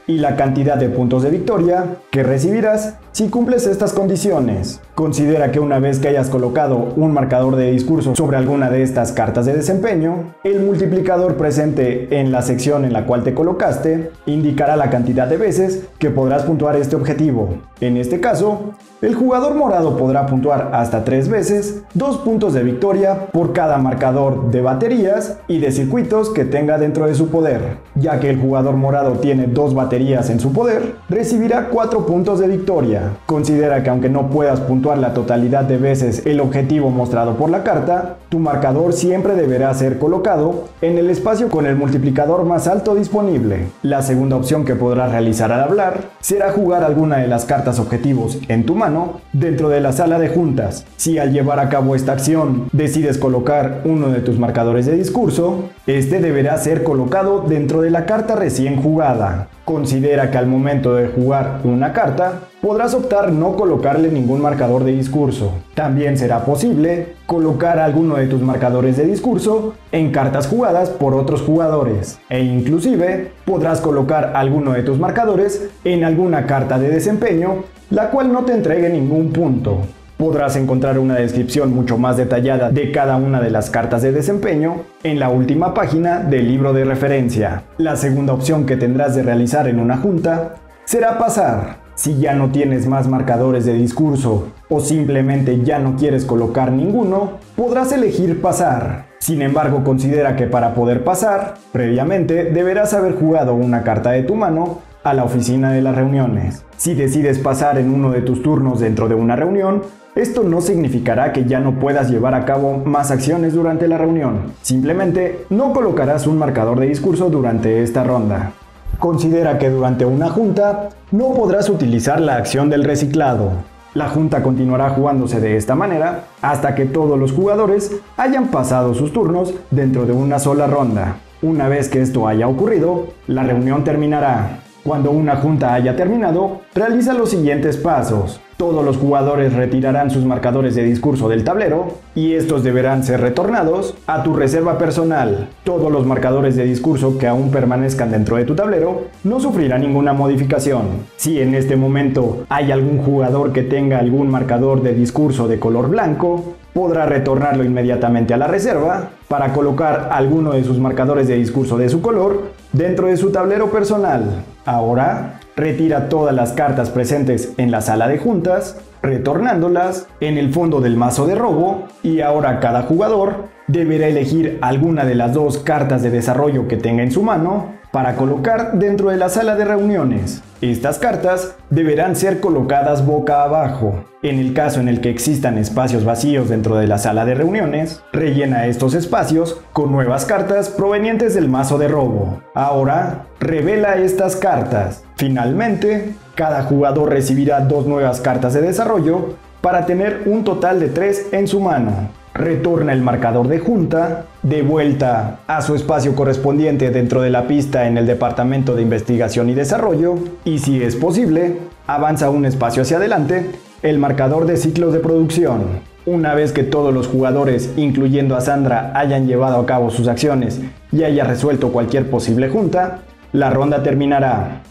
y la cantidad de puntos de victoria que recibirás si cumples estas condiciones. Considera que una vez que hayas colocado un marcador de discurso sobre alguna de estas cartas de desempeño, el multiplicador presente en la sección en la cual te colocaste indicará la cantidad de veces que podrás puntuar este objetivo. En este caso, el jugador morado podrá puntuar hasta 3 veces 2 puntos de victoria por cada marcador de baterías y de circuitos que tenga dentro de su poder. Ya que el jugador morado tiene 2 baterías en su poder, recibirá 4 puntos de victoria. Considera que aunque no puedas puntuar la totalidad de veces el objetivo mostrado por la carta, tu marcador siempre deberá ser colocado en el espacio con el multiplicador más alto disponible. La segunda opción que podrás realizar al hablar será jugar alguna de las cartas objetivos en tu mano dentro de la sala de juntas. Si al llevar a cabo esta acción decides colocar uno de tus marcadores de discurso, este deberá ser colocado dentro de la carta recién jugada. Considera que al momento de jugar una carta, podrás optar no colocarle ningún marcador de discurso. También será posible colocar alguno de tus marcadores de discurso en cartas jugadas por otros jugadores, e inclusive podrás colocar alguno de tus marcadores en alguna carta de desempeño, la cual no te entregue ningún punto. Podrás encontrar una descripción mucho más detallada de cada una de las cartas de desempeño en la última página del libro de referencia. La segunda opción que tendrás de realizar en una junta será pasar. Si ya no tienes más marcadores de discurso o simplemente ya no quieres colocar ninguno, podrás elegir pasar. Sin embargo, considera que para poder pasar, previamente deberás haber jugado una carta de tu mano a la oficina de las reuniones. Si decides pasar en uno de tus turnos dentro de una reunión, esto no significará que ya no puedas llevar a cabo más acciones durante la reunión. Simplemente no colocarás un marcador de discurso durante esta ronda. Considera que durante una junta no podrás utilizar la acción del reciclado. La junta continuará jugándose de esta manera hasta que todos los jugadores hayan pasado sus turnos dentro de una sola ronda. Una vez que esto haya ocurrido, la reunión terminará. Cuando una junta haya terminado, realiza los siguientes pasos. Todos los jugadores retirarán sus marcadores de discurso del tablero y estos deberán ser retornados a tu reserva personal. Todos los marcadores de discurso que aún permanezcan dentro de tu tablero no sufrirán ninguna modificación. Si en este momento hay algún jugador que tenga algún marcador de discurso de color blanco, podrá retornarlo inmediatamente a la reserva para colocar alguno de sus marcadores de discurso de su color dentro de su tablero personal. Ahora, retira todas las cartas presentes en la sala de juntas, retornándolas en el fondo del mazo de robo, y ahora cada jugador deberá elegir alguna de las 2 cartas de desarrollo que tenga en su mano para colocar dentro de la sala de reuniones. Estas cartas deberán ser colocadas boca abajo. En el caso en el que existan espacios vacíos dentro de la sala de reuniones, rellena estos espacios con nuevas cartas provenientes del mazo de robo. Ahora, revela estas cartas. Finalmente, cada jugador recibirá 2 nuevas cartas de desarrollo para tener un total de 3 en su mano. Retorna el marcador de junta de vuelta a su espacio correspondiente dentro de la pista en el departamento de investigación y desarrollo, y si es posible, avanza un espacio hacia adelante el marcador de ciclos de producción. Una vez que todos los jugadores, incluyendo a Sandra, hayan llevado a cabo sus acciones y haya resuelto cualquier posible junta, la ronda terminará.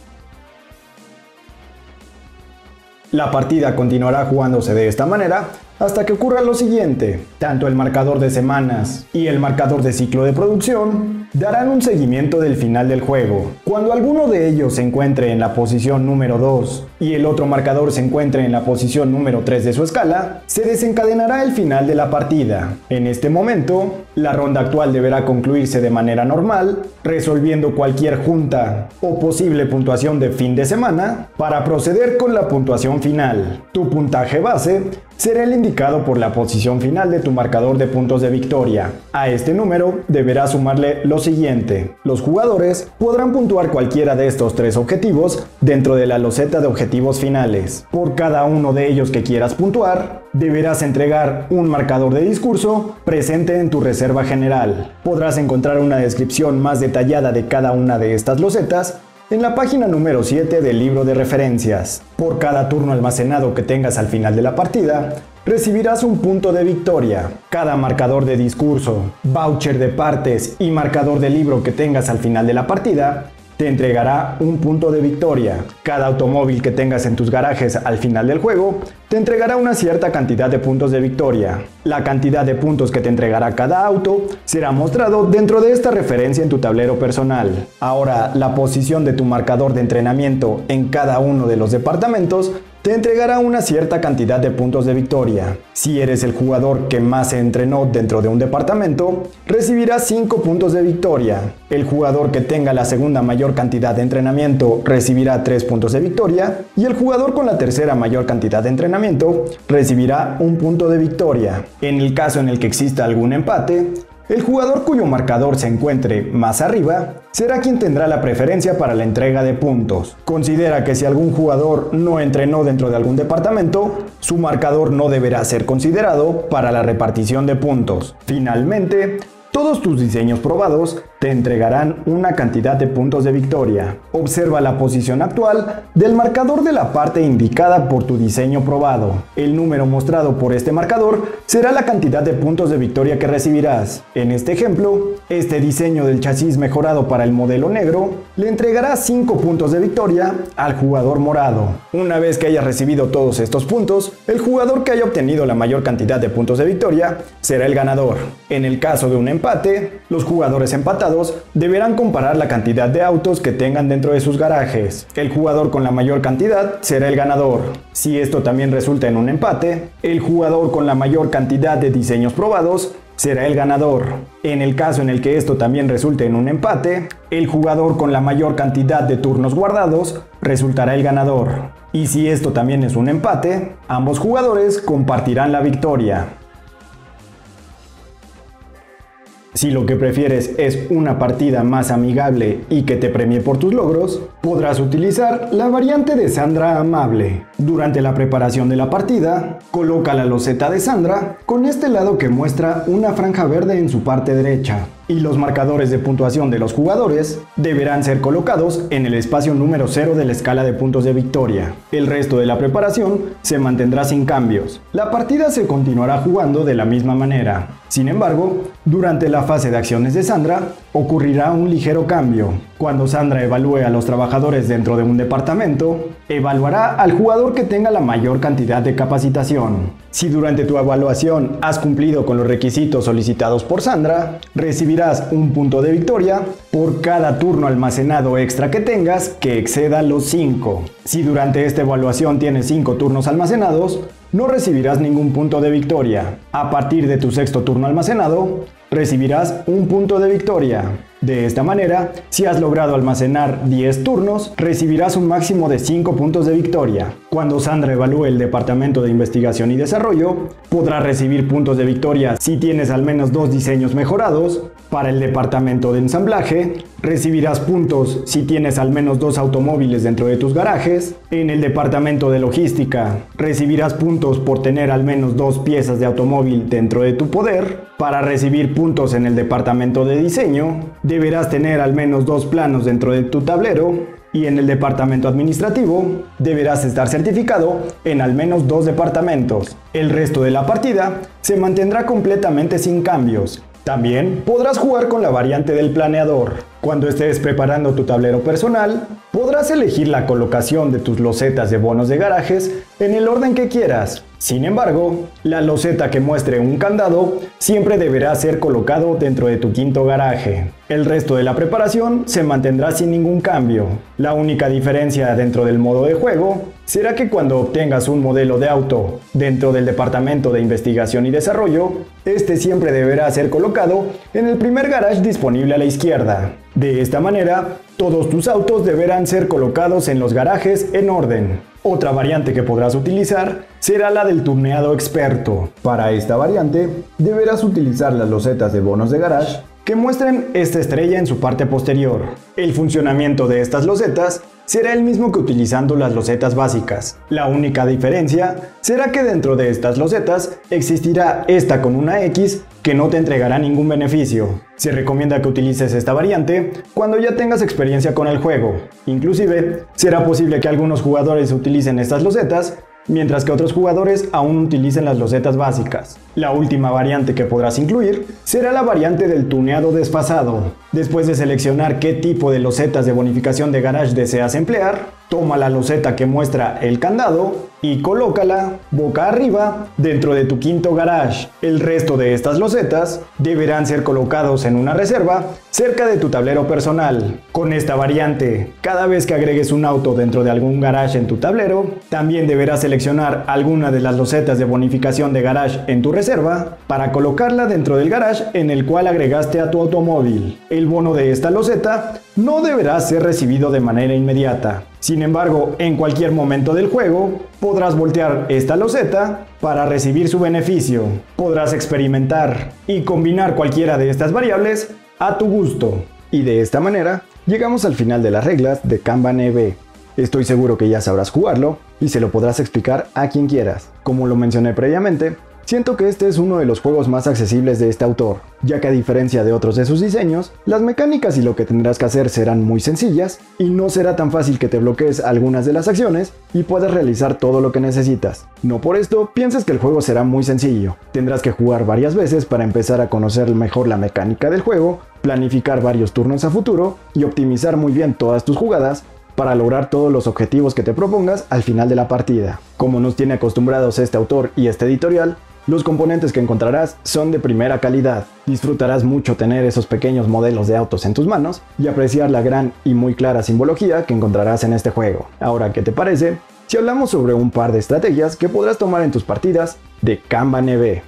La partida continuará jugándose de esta manera hasta que ocurra lo siguiente. Tanto el marcador de semanas y el marcador de ciclo de producción darán un seguimiento del final del juego. Cuando alguno de ellos se encuentre en la posición número 2 y el otro marcador se encuentre en la posición número 3 de su escala, se desencadenará el final de la partida. En este momento, la ronda actual deberá concluirse de manera normal, resolviendo cualquier junta o posible puntuación de fin de semana para proceder con la puntuación final. Tu puntaje base será el indicado por la posición final de tu marcador de puntos de victoria. A este número deberás sumarle lo siguiente. Los jugadores podrán puntuar cualquiera de estos 3 objetivos dentro de la loseta de objetivos finales. Por cada uno de ellos que quieras puntuar, deberás entregar un marcador de discurso presente en tu reserva general. Podrás encontrar una descripción más detallada de cada una de estas losetas en la página número 7 del libro de referencias. Por cada turno almacenado que tengas al final de la partida, recibirás un punto de victoria. Cada marcador de discurso, voucher de partes y marcador de libro que tengas al final de la partida te entregará un punto de victoria. Cada automóvil que tengas en tus garajes al final del juego te entregará una cierta cantidad de puntos de victoria. La cantidad de puntos que te entregará cada auto será mostrado dentro de esta referencia en tu tablero personal. Ahora, la posición de tu marcador de entrenamiento en cada uno de los departamentos te entregará una cierta cantidad de puntos de victoria. Si eres el jugador que más se entrenó dentro de un departamento, recibirás 5 puntos de victoria. El jugador que tenga la segunda mayor cantidad de entrenamiento recibirá 3 puntos de victoria y el jugador con la tercera mayor cantidad de entrenamiento recibirá un punto de victoria. En el caso en el que exista algún empate, el jugador cuyo marcador se encuentre más arriba será quien tendrá la preferencia para la entrega de puntos. Considera que si algún jugador no entrenó dentro de algún departamento, su marcador no deberá ser considerado para la repartición de puntos. Finalmente, todos tus diseños probados te entregarán una cantidad de puntos de victoria. Observa la posición actual del marcador de la parte indicada por tu diseño probado. El número mostrado por este marcador será la cantidad de puntos de victoria que recibirás. En este ejemplo, este diseño del chasis mejorado para el modelo negro le entregará 5 puntos de victoria al jugador morado. Una vez que hayas recibido todos estos puntos, el jugador que haya obtenido la mayor cantidad de puntos de victoria será el ganador. En el caso de un empate, los jugadores empatados deberán comparar la cantidad de autos que tengan dentro de sus garajes. El jugador con la mayor cantidad será el ganador. Si esto también resulta en un empate, el jugador con la mayor cantidad de diseños probados será el ganador. En el caso en el que esto también resulte en un empate, el jugador con la mayor cantidad de turnos guardados resultará el ganador. Y si esto también es un empate, ambos jugadores compartirán la victoria. Si lo que prefieres es una partida más amigable y que te premie por tus logros, podrás utilizar la variante de Sandra amable. Durante la preparación de la partida, coloca la loseta de Sandra con este lado que muestra una franja verde en su parte derecha, y los marcadores de puntuación de los jugadores deberán ser colocados en el espacio número 0 de la escala de puntos de victoria. El resto de la preparación se mantendrá sin cambios. La partida se continuará jugando de la misma manera. Sin embargo, durante la fase de acciones de Sandra, ocurrirá un ligero cambio. Cuando Sandra evalúe a los trabajadores dentro de un departamento, evaluará al jugador que tenga la mayor cantidad de capacitación. Si durante tu evaluación has cumplido con los requisitos solicitados por Sandra, recibirás un punto de victoria por cada turno almacenado extra que tengas que exceda los 5. Si durante esta evaluación tienes 5 turnos almacenados, no recibirás ningún punto de victoria. A partir de tu sexto turno almacenado, recibirás un punto de victoria. De esta manera, si has logrado almacenar 10 turnos, recibirás un máximo de 5 puntos de victoria. Cuando Sandra evalúe el departamento de investigación y desarrollo, podrás recibir puntos de victoria si tienes al menos 2 diseños mejorados. Para el departamento de ensamblaje, recibirás puntos si tienes al menos 2 automóviles dentro de tus garajes. En el departamento de logística, recibirás puntos por tener al menos 2 piezas de automóvil dentro de tu poder. Para recibir puntos en el departamento de diseño, deberás tener al menos 2 planos dentro de tu tablero. Y en el departamento administrativo, deberás estar certificado en al menos 2 departamentos. El resto de la partida se mantendrá completamente sin cambios. También podrás jugar con la variante del planeador. Cuando estés preparando tu tablero personal, podrás elegir la colocación de tus losetas de bonos de garajes en el orden que quieras. Sin embargo, la loseta que muestre un candado siempre deberá ser colocado dentro de tu quinto garaje. El resto de la preparación se mantendrá sin ningún cambio. La única diferencia dentro del modo de juego será que cuando obtengas un modelo de auto dentro del departamento de investigación y desarrollo, este siempre deberá ser colocado en el primer garage disponible a la izquierda. De esta manera, todos tus autos deberán ser colocados en los garajes en orden. Otra variante que podrás utilizar será la del tuneado experto. Para esta variante, deberás utilizar las losetas de bonos de garage que muestren esta estrella en su parte posterior. El funcionamiento de estas losetas será el mismo que utilizando las losetas básicas. La única diferencia será que dentro de estas losetas existirá esta con una X que no te entregará ningún beneficio. Se recomienda que utilices esta variante cuando ya tengas experiencia con el juego. Inclusive, será posible que algunos jugadores utilicen estas losetas mientras que otros jugadores aún utilicen las losetas básicas. La última variante que podrás incluir será la variante del tuneado desfasado. Después de seleccionar qué tipo de losetas de bonificación de garage deseas emplear, toma la loseta que muestra el candado y colócala boca arriba dentro de tu quinto garage. El resto de estas losetas deberán ser colocados en una reserva cerca de tu tablero personal. Con esta variante, cada vez que agregues un auto dentro de algún garage en tu tablero, también deberás seleccionar alguna de las losetas de bonificación de garage en tu reserva para colocarla dentro del garage en el cual agregaste a tu automóvil. El bono de esta loseta no deberá ser recibido de manera inmediata. Sin embargo, en cualquier momento del juego, podrás voltear esta loseta para recibir su beneficio. Podrás experimentar y combinar cualquiera de estas variables a tu gusto. Y de esta manera, llegamos al final de las reglas de Kanban EV. Estoy seguro que ya sabrás jugarlo y se lo podrás explicar a quien quieras. Como lo mencioné previamente, siento que este es uno de los juegos más accesibles de este autor, ya que a diferencia de otros de sus diseños, las mecánicas y lo que tendrás que hacer serán muy sencillas y no será tan fácil que te bloquees algunas de las acciones y puedas realizar todo lo que necesitas. No por esto pienses que el juego será muy sencillo, tendrás que jugar varias veces para empezar a conocer mejor la mecánica del juego, planificar varios turnos a futuro y optimizar muy bien todas tus jugadas para lograr todos los objetivos que te propongas al final de la partida. Como nos tiene acostumbrados este autor y este editorial, los componentes que encontrarás son de primera calidad. Disfrutarás mucho tener esos pequeños modelos de autos en tus manos y apreciar la gran y muy clara simbología que encontrarás en este juego. Ahora, ¿qué te parece si hablamos sobre un par de estrategias que podrás tomar en tus partidas de Kanban EV?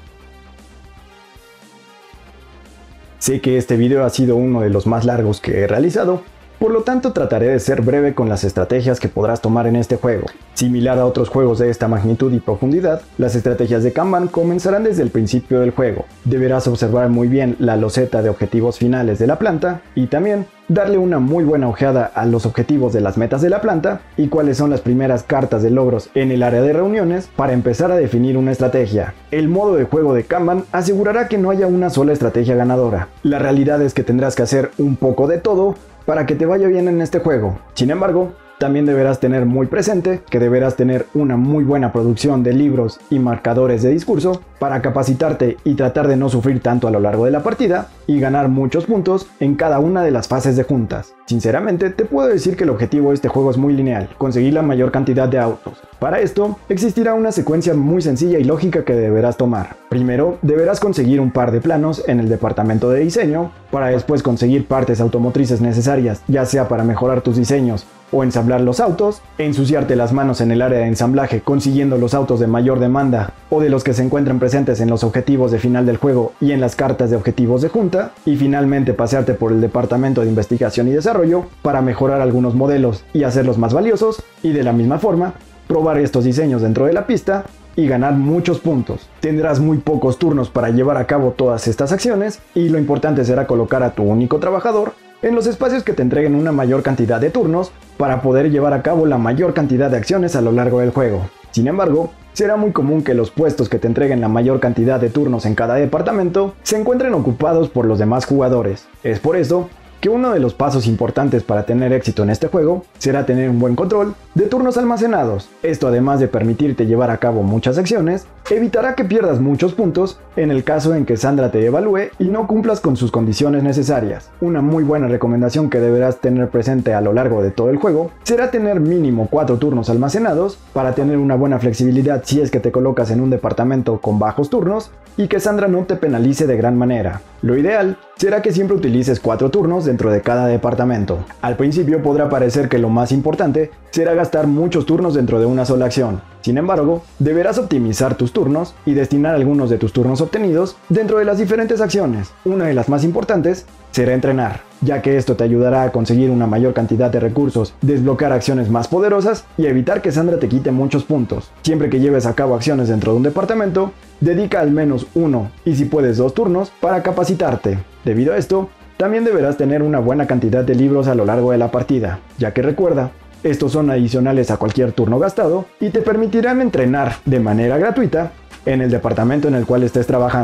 Sé que este video ha sido uno de los más largos que he realizado, por lo tanto trataré de ser breve con las estrategias que podrás tomar en este juego. Similar a otros juegos de esta magnitud y profundidad, las estrategias de Kanban comenzarán desde el principio del juego. Deberás observar muy bien la loseta de objetivos finales de la planta y también darle una muy buena ojeada a los objetivos de las metas de la planta y cuáles son las primeras cartas de logros en el área de reuniones para empezar a definir una estrategia. El modo de juego de Kanban asegurará que no haya una sola estrategia ganadora. La realidad es que tendrás que hacer un poco de todo para que te vaya bien en este juego. Sin embargo, también deberás tener muy presente que deberás tener una muy buena producción de libros y marcadores de discurso para capacitarte y tratar de no sufrir tanto a lo largo de la partida y ganar muchos puntos en cada una de las fases de juntas. Sinceramente, te puedo decir que el objetivo de este juego es muy lineal, conseguir la mayor cantidad de autos. Para esto, existirá una secuencia muy sencilla y lógica que deberás tomar. Primero, deberás conseguir un par de planos en el departamento de diseño, para después conseguir partes automotrices necesarias, ya sea para mejorar tus diseños o ensamblar los autos, ensuciarte las manos en el área de ensamblaje consiguiendo los autos de mayor demanda o de los que se encuentran presentes en los objetivos de final del juego y en las cartas de objetivos de junta, y finalmente pasearte por el departamento de investigación y desarrollo para mejorar algunos modelos y hacerlos más valiosos, y de la misma forma, probar estos diseños dentro de la pista y ganar muchos puntos. Tendrás muy pocos turnos para llevar a cabo todas estas acciones y lo importante será colocar a tu único trabajador en los espacios que te entreguen una mayor cantidad de turnos para poder llevar a cabo la mayor cantidad de acciones a lo largo del juego. Sin embargo, será muy común que los puestos que te entreguen la mayor cantidad de turnos en cada departamento se encuentren ocupados por los demás jugadores. Es por eso que uno de los pasos importantes para tener éxito en este juego será tener un buen control de turnos almacenados. Esto, además de permitirte llevar a cabo muchas acciones, evitará que pierdas muchos puntos en el caso en que Sandra te evalúe y no cumplas con sus condiciones necesarias. Una muy buena recomendación que deberás tener presente a lo largo de todo el juego será tener mínimo 4 turnos almacenados para tener una buena flexibilidad si es que te colocas en un departamento con bajos turnos y que Sandra no te penalice de gran manera. Lo ideal será que siempre utilices 4 turnos dentro de cada departamento. Al principio podrá parecer que lo más importante será gastar muchos turnos dentro de una sola acción. Sin embargo, deberás optimizar tus turnos y destinar algunos de tus turnos obtenidos dentro de las diferentes acciones. Una de las más importantes será entrenar, ya que esto te ayudará a conseguir una mayor cantidad de recursos, desbloquear acciones más poderosas y evitar que Sandra te quite muchos puntos. Siempre que lleves a cabo acciones dentro de un departamento, dedica al menos 1 y si puedes 2 turnos para capacitarte. Debido a esto, también deberás tener una buena cantidad de libros a lo largo de la partida, ya que recuerda, estos son adicionales a cualquier turno gastado y te permitirán entrenar de manera gratuita en el departamento en el cual estés trabajando.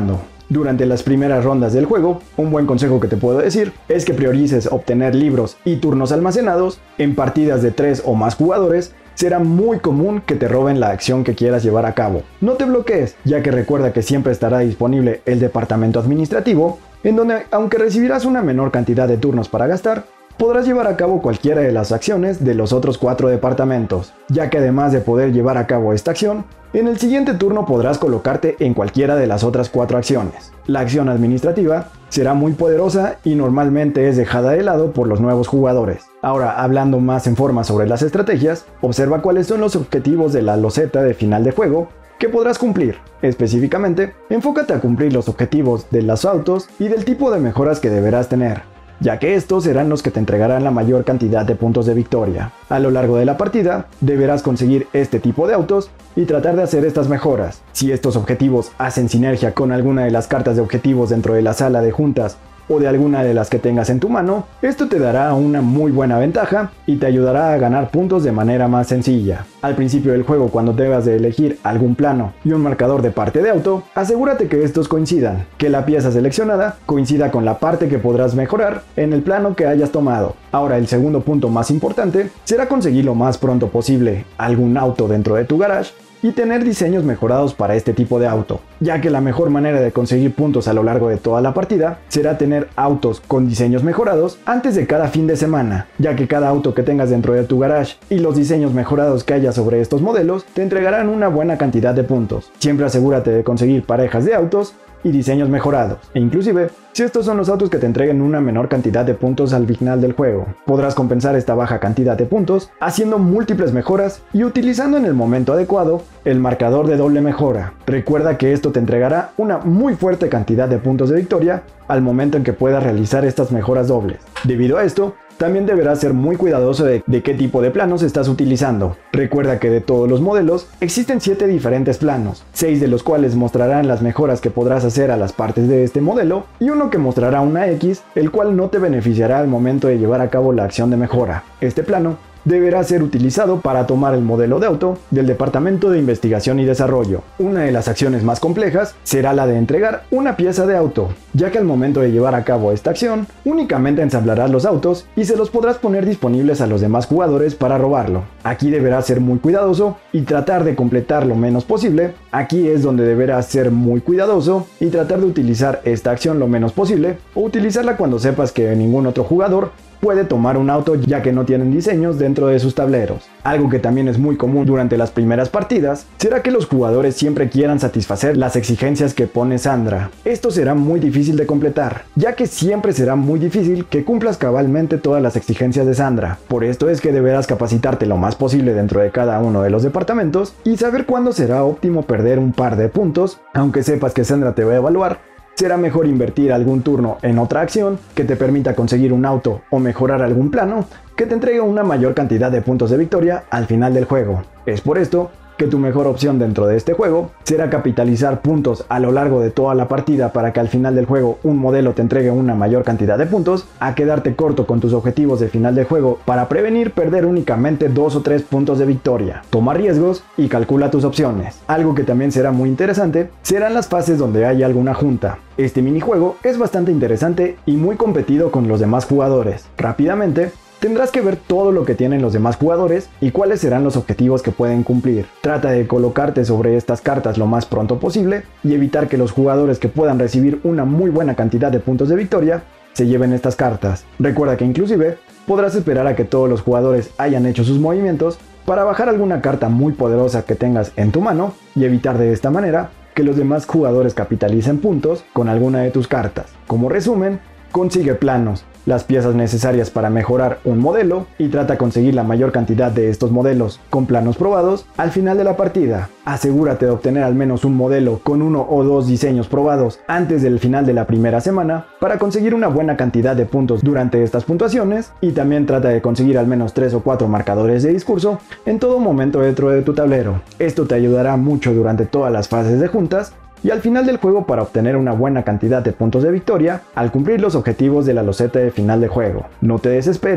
Durante las primeras rondas del juego, un buen consejo que te puedo decir es que priorices obtener libros y turnos almacenados. En partidas de 3 o más jugadores, será muy común que te roben la acción que quieras llevar a cabo. No te bloquees, ya que recuerda que siempre estará disponible el departamento administrativo, en donde, aunque recibirás una menor cantidad de turnos para gastar, podrás llevar a cabo cualquiera de las acciones de los otros 4 departamentos, ya que además de poder llevar a cabo esta acción, en el siguiente turno podrás colocarte en cualquiera de las otras 4 acciones. La acción administrativa será muy poderosa y normalmente es dejada de lado por los nuevos jugadores. Ahora, hablando más en forma sobre las estrategias, observa cuáles son los objetivos de la loseta de final de juego que podrás cumplir. Específicamente, enfócate a cumplir los objetivos de los autos y del tipo de mejoras que deberás tener, ya que estos serán los que te entregarán la mayor cantidad de puntos de victoria. A lo largo de la partida, deberás conseguir este tipo de autos y tratar de hacer estas mejoras. Si estos objetivos hacen sinergia con alguna de las cartas de objetivos dentro de la sala de juntas o de alguna de las que tengas en tu mano, esto te dará una muy buena ventaja y te ayudará a ganar puntos de manera más sencilla. Al principio del juego, cuando debas de elegir algún plano y un marcador de parte de auto, asegúrate que estos coincidan, que la pieza seleccionada coincida con la parte que podrás mejorar en el plano que hayas tomado. Ahora, el segundo punto más importante será conseguir lo más pronto posible algún auto dentro de tu garage y tener diseños mejorados para este tipo de auto, ya que la mejor manera de conseguir puntos a lo largo de toda la partida será tener autos con diseños mejorados antes de cada fin de semana, ya que cada auto que tengas dentro de tu garage y los diseños mejorados que haya sobre estos modelos te entregarán una buena cantidad de puntos. Siempre asegúrate de conseguir parejas de autos y diseños mejorados, e inclusive si estos son los autos que te entreguen una menor cantidad de puntos al final del juego. Podrás compensar esta baja cantidad de puntos haciendo múltiples mejoras y utilizando en el momento adecuado el marcador de doble mejora. Recuerda que esto te entregará una muy fuerte cantidad de puntos de victoria al momento en que puedas realizar estas mejoras dobles. Debido a esto, también deberás ser muy cuidadoso de qué tipo de planos estás utilizando. Recuerda que de todos los modelos existen 7 diferentes planos, 6 de los cuales mostrarán las mejoras que podrás hacer a las partes de este modelo y uno que mostrará una X, el cual no te beneficiará al momento de llevar a cabo la acción de mejora. Este plano deberá ser utilizado para tomar el modelo de auto del Departamento de Investigación y Desarrollo. Una de las acciones más complejas será la de entregar una pieza de auto, ya que al momento de llevar a cabo esta acción, únicamente ensamblarás los autos y se los podrás poner disponibles a los demás jugadores para robarlo. Aquí deberás ser muy cuidadoso y tratar de completar lo menos posible. Aquí es donde deberás ser muy cuidadoso y tratar de utilizar esta acción lo menos posible, o utilizarla cuando sepas que ningún otro jugador puede tomar un auto, ya que no tienen diseños dentro de sus tableros. Algo que también es muy común durante las primeras partidas será que los jugadores siempre quieran satisfacer las exigencias que pone Sandra. Esto será muy difícil de completar, ya que siempre será muy difícil que cumplas cabalmente todas las exigencias de Sandra. Por esto es que deberás capacitarte lo más posible dentro de cada uno de los departamentos y saber cuándo será óptimo perder un par de puntos. Aunque sepas que Sandra te va a evaluar, será mejor invertir algún turno en otra acción que te permita conseguir un auto o mejorar algún plano que te entregue una mayor cantidad de puntos de victoria al final del juego. Es por esto que tu mejor opción dentro de este juego será capitalizar puntos a lo largo de toda la partida para que al final del juego un modelo te entregue una mayor cantidad de puntos, a quedarte corto con tus objetivos de final de juego para prevenir perder únicamente 2 o 3 puntos de victoria. Toma riesgos y calcula tus opciones. Algo que también será muy interesante serán las fases donde haya alguna junta. Este minijuego es bastante interesante y muy competido con los demás jugadores. Rápidamente tendrás que ver todo lo que tienen los demás jugadores y cuáles serán los objetivos que pueden cumplir. Trata de colocarte sobre estas cartas lo más pronto posible y evitar que los jugadores que puedan recibir una muy buena cantidad de puntos de victoria se lleven estas cartas. Recuerda que inclusive podrás esperar a que todos los jugadores hayan hecho sus movimientos para bajar alguna carta muy poderosa que tengas en tu mano y evitar de esta manera que los demás jugadores capitalicen puntos con alguna de tus cartas. Como resumen, consigue planos, las piezas necesarias para mejorar un modelo y trata de conseguir la mayor cantidad de estos modelos con planos probados al final de la partida. Asegúrate de obtener al menos un modelo con 1 o 2 diseños probados antes del final de la primera semana para conseguir una buena cantidad de puntos durante estas puntuaciones, y también trata de conseguir al menos 3 o 4 marcadores de discurso en todo momento dentro de tu tablero. Esto te ayudará mucho durante todas las fases de juntas y al final del juego para obtener una buena cantidad de puntos de victoria al cumplir los objetivos de la loseta de final de juego. No te desesperes,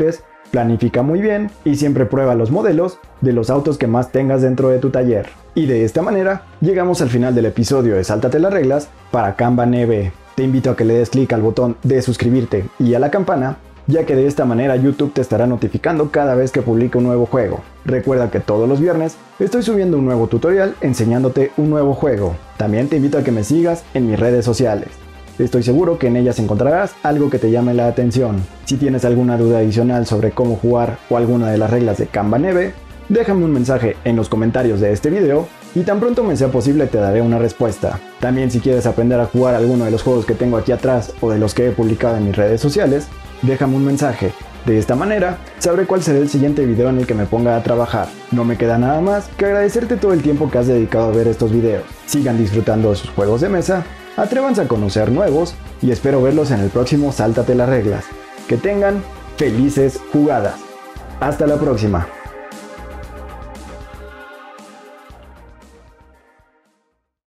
Planifica muy bien y siempre prueba los modelos de los autos que más tengas dentro de tu taller. Y de esta manera, llegamos al final del episodio de Sáltate las reglas para Kanban EV. Te invito a que le des clic al botón de suscribirte y a la campana, ya que de esta manera YouTube te estará notificando cada vez que publique un nuevo juego. Recuerda que todos los viernes estoy subiendo un nuevo tutorial enseñándote un nuevo juego. También te invito a que me sigas en mis redes sociales. Estoy seguro que en ellas encontrarás algo que te llame la atención. Si tienes alguna duda adicional sobre cómo jugar o alguna de las reglas de Kanban EV, déjame un mensaje en los comentarios de este video y tan pronto me sea posible te daré una respuesta. También si quieres aprender a jugar alguno de los juegos que tengo aquí atrás o de los que he publicado en mis redes sociales, déjame un mensaje. De esta manera, sabré cuál será el siguiente video en el que me ponga a trabajar. No me queda nada más que agradecerte todo el tiempo que has dedicado a ver estos videos. Sigan disfrutando de sus juegos de mesa, atrévanse a conocer nuevos y espero verlos en el próximo Sáltate las reglas. Que tengan felices jugadas. Hasta la próxima.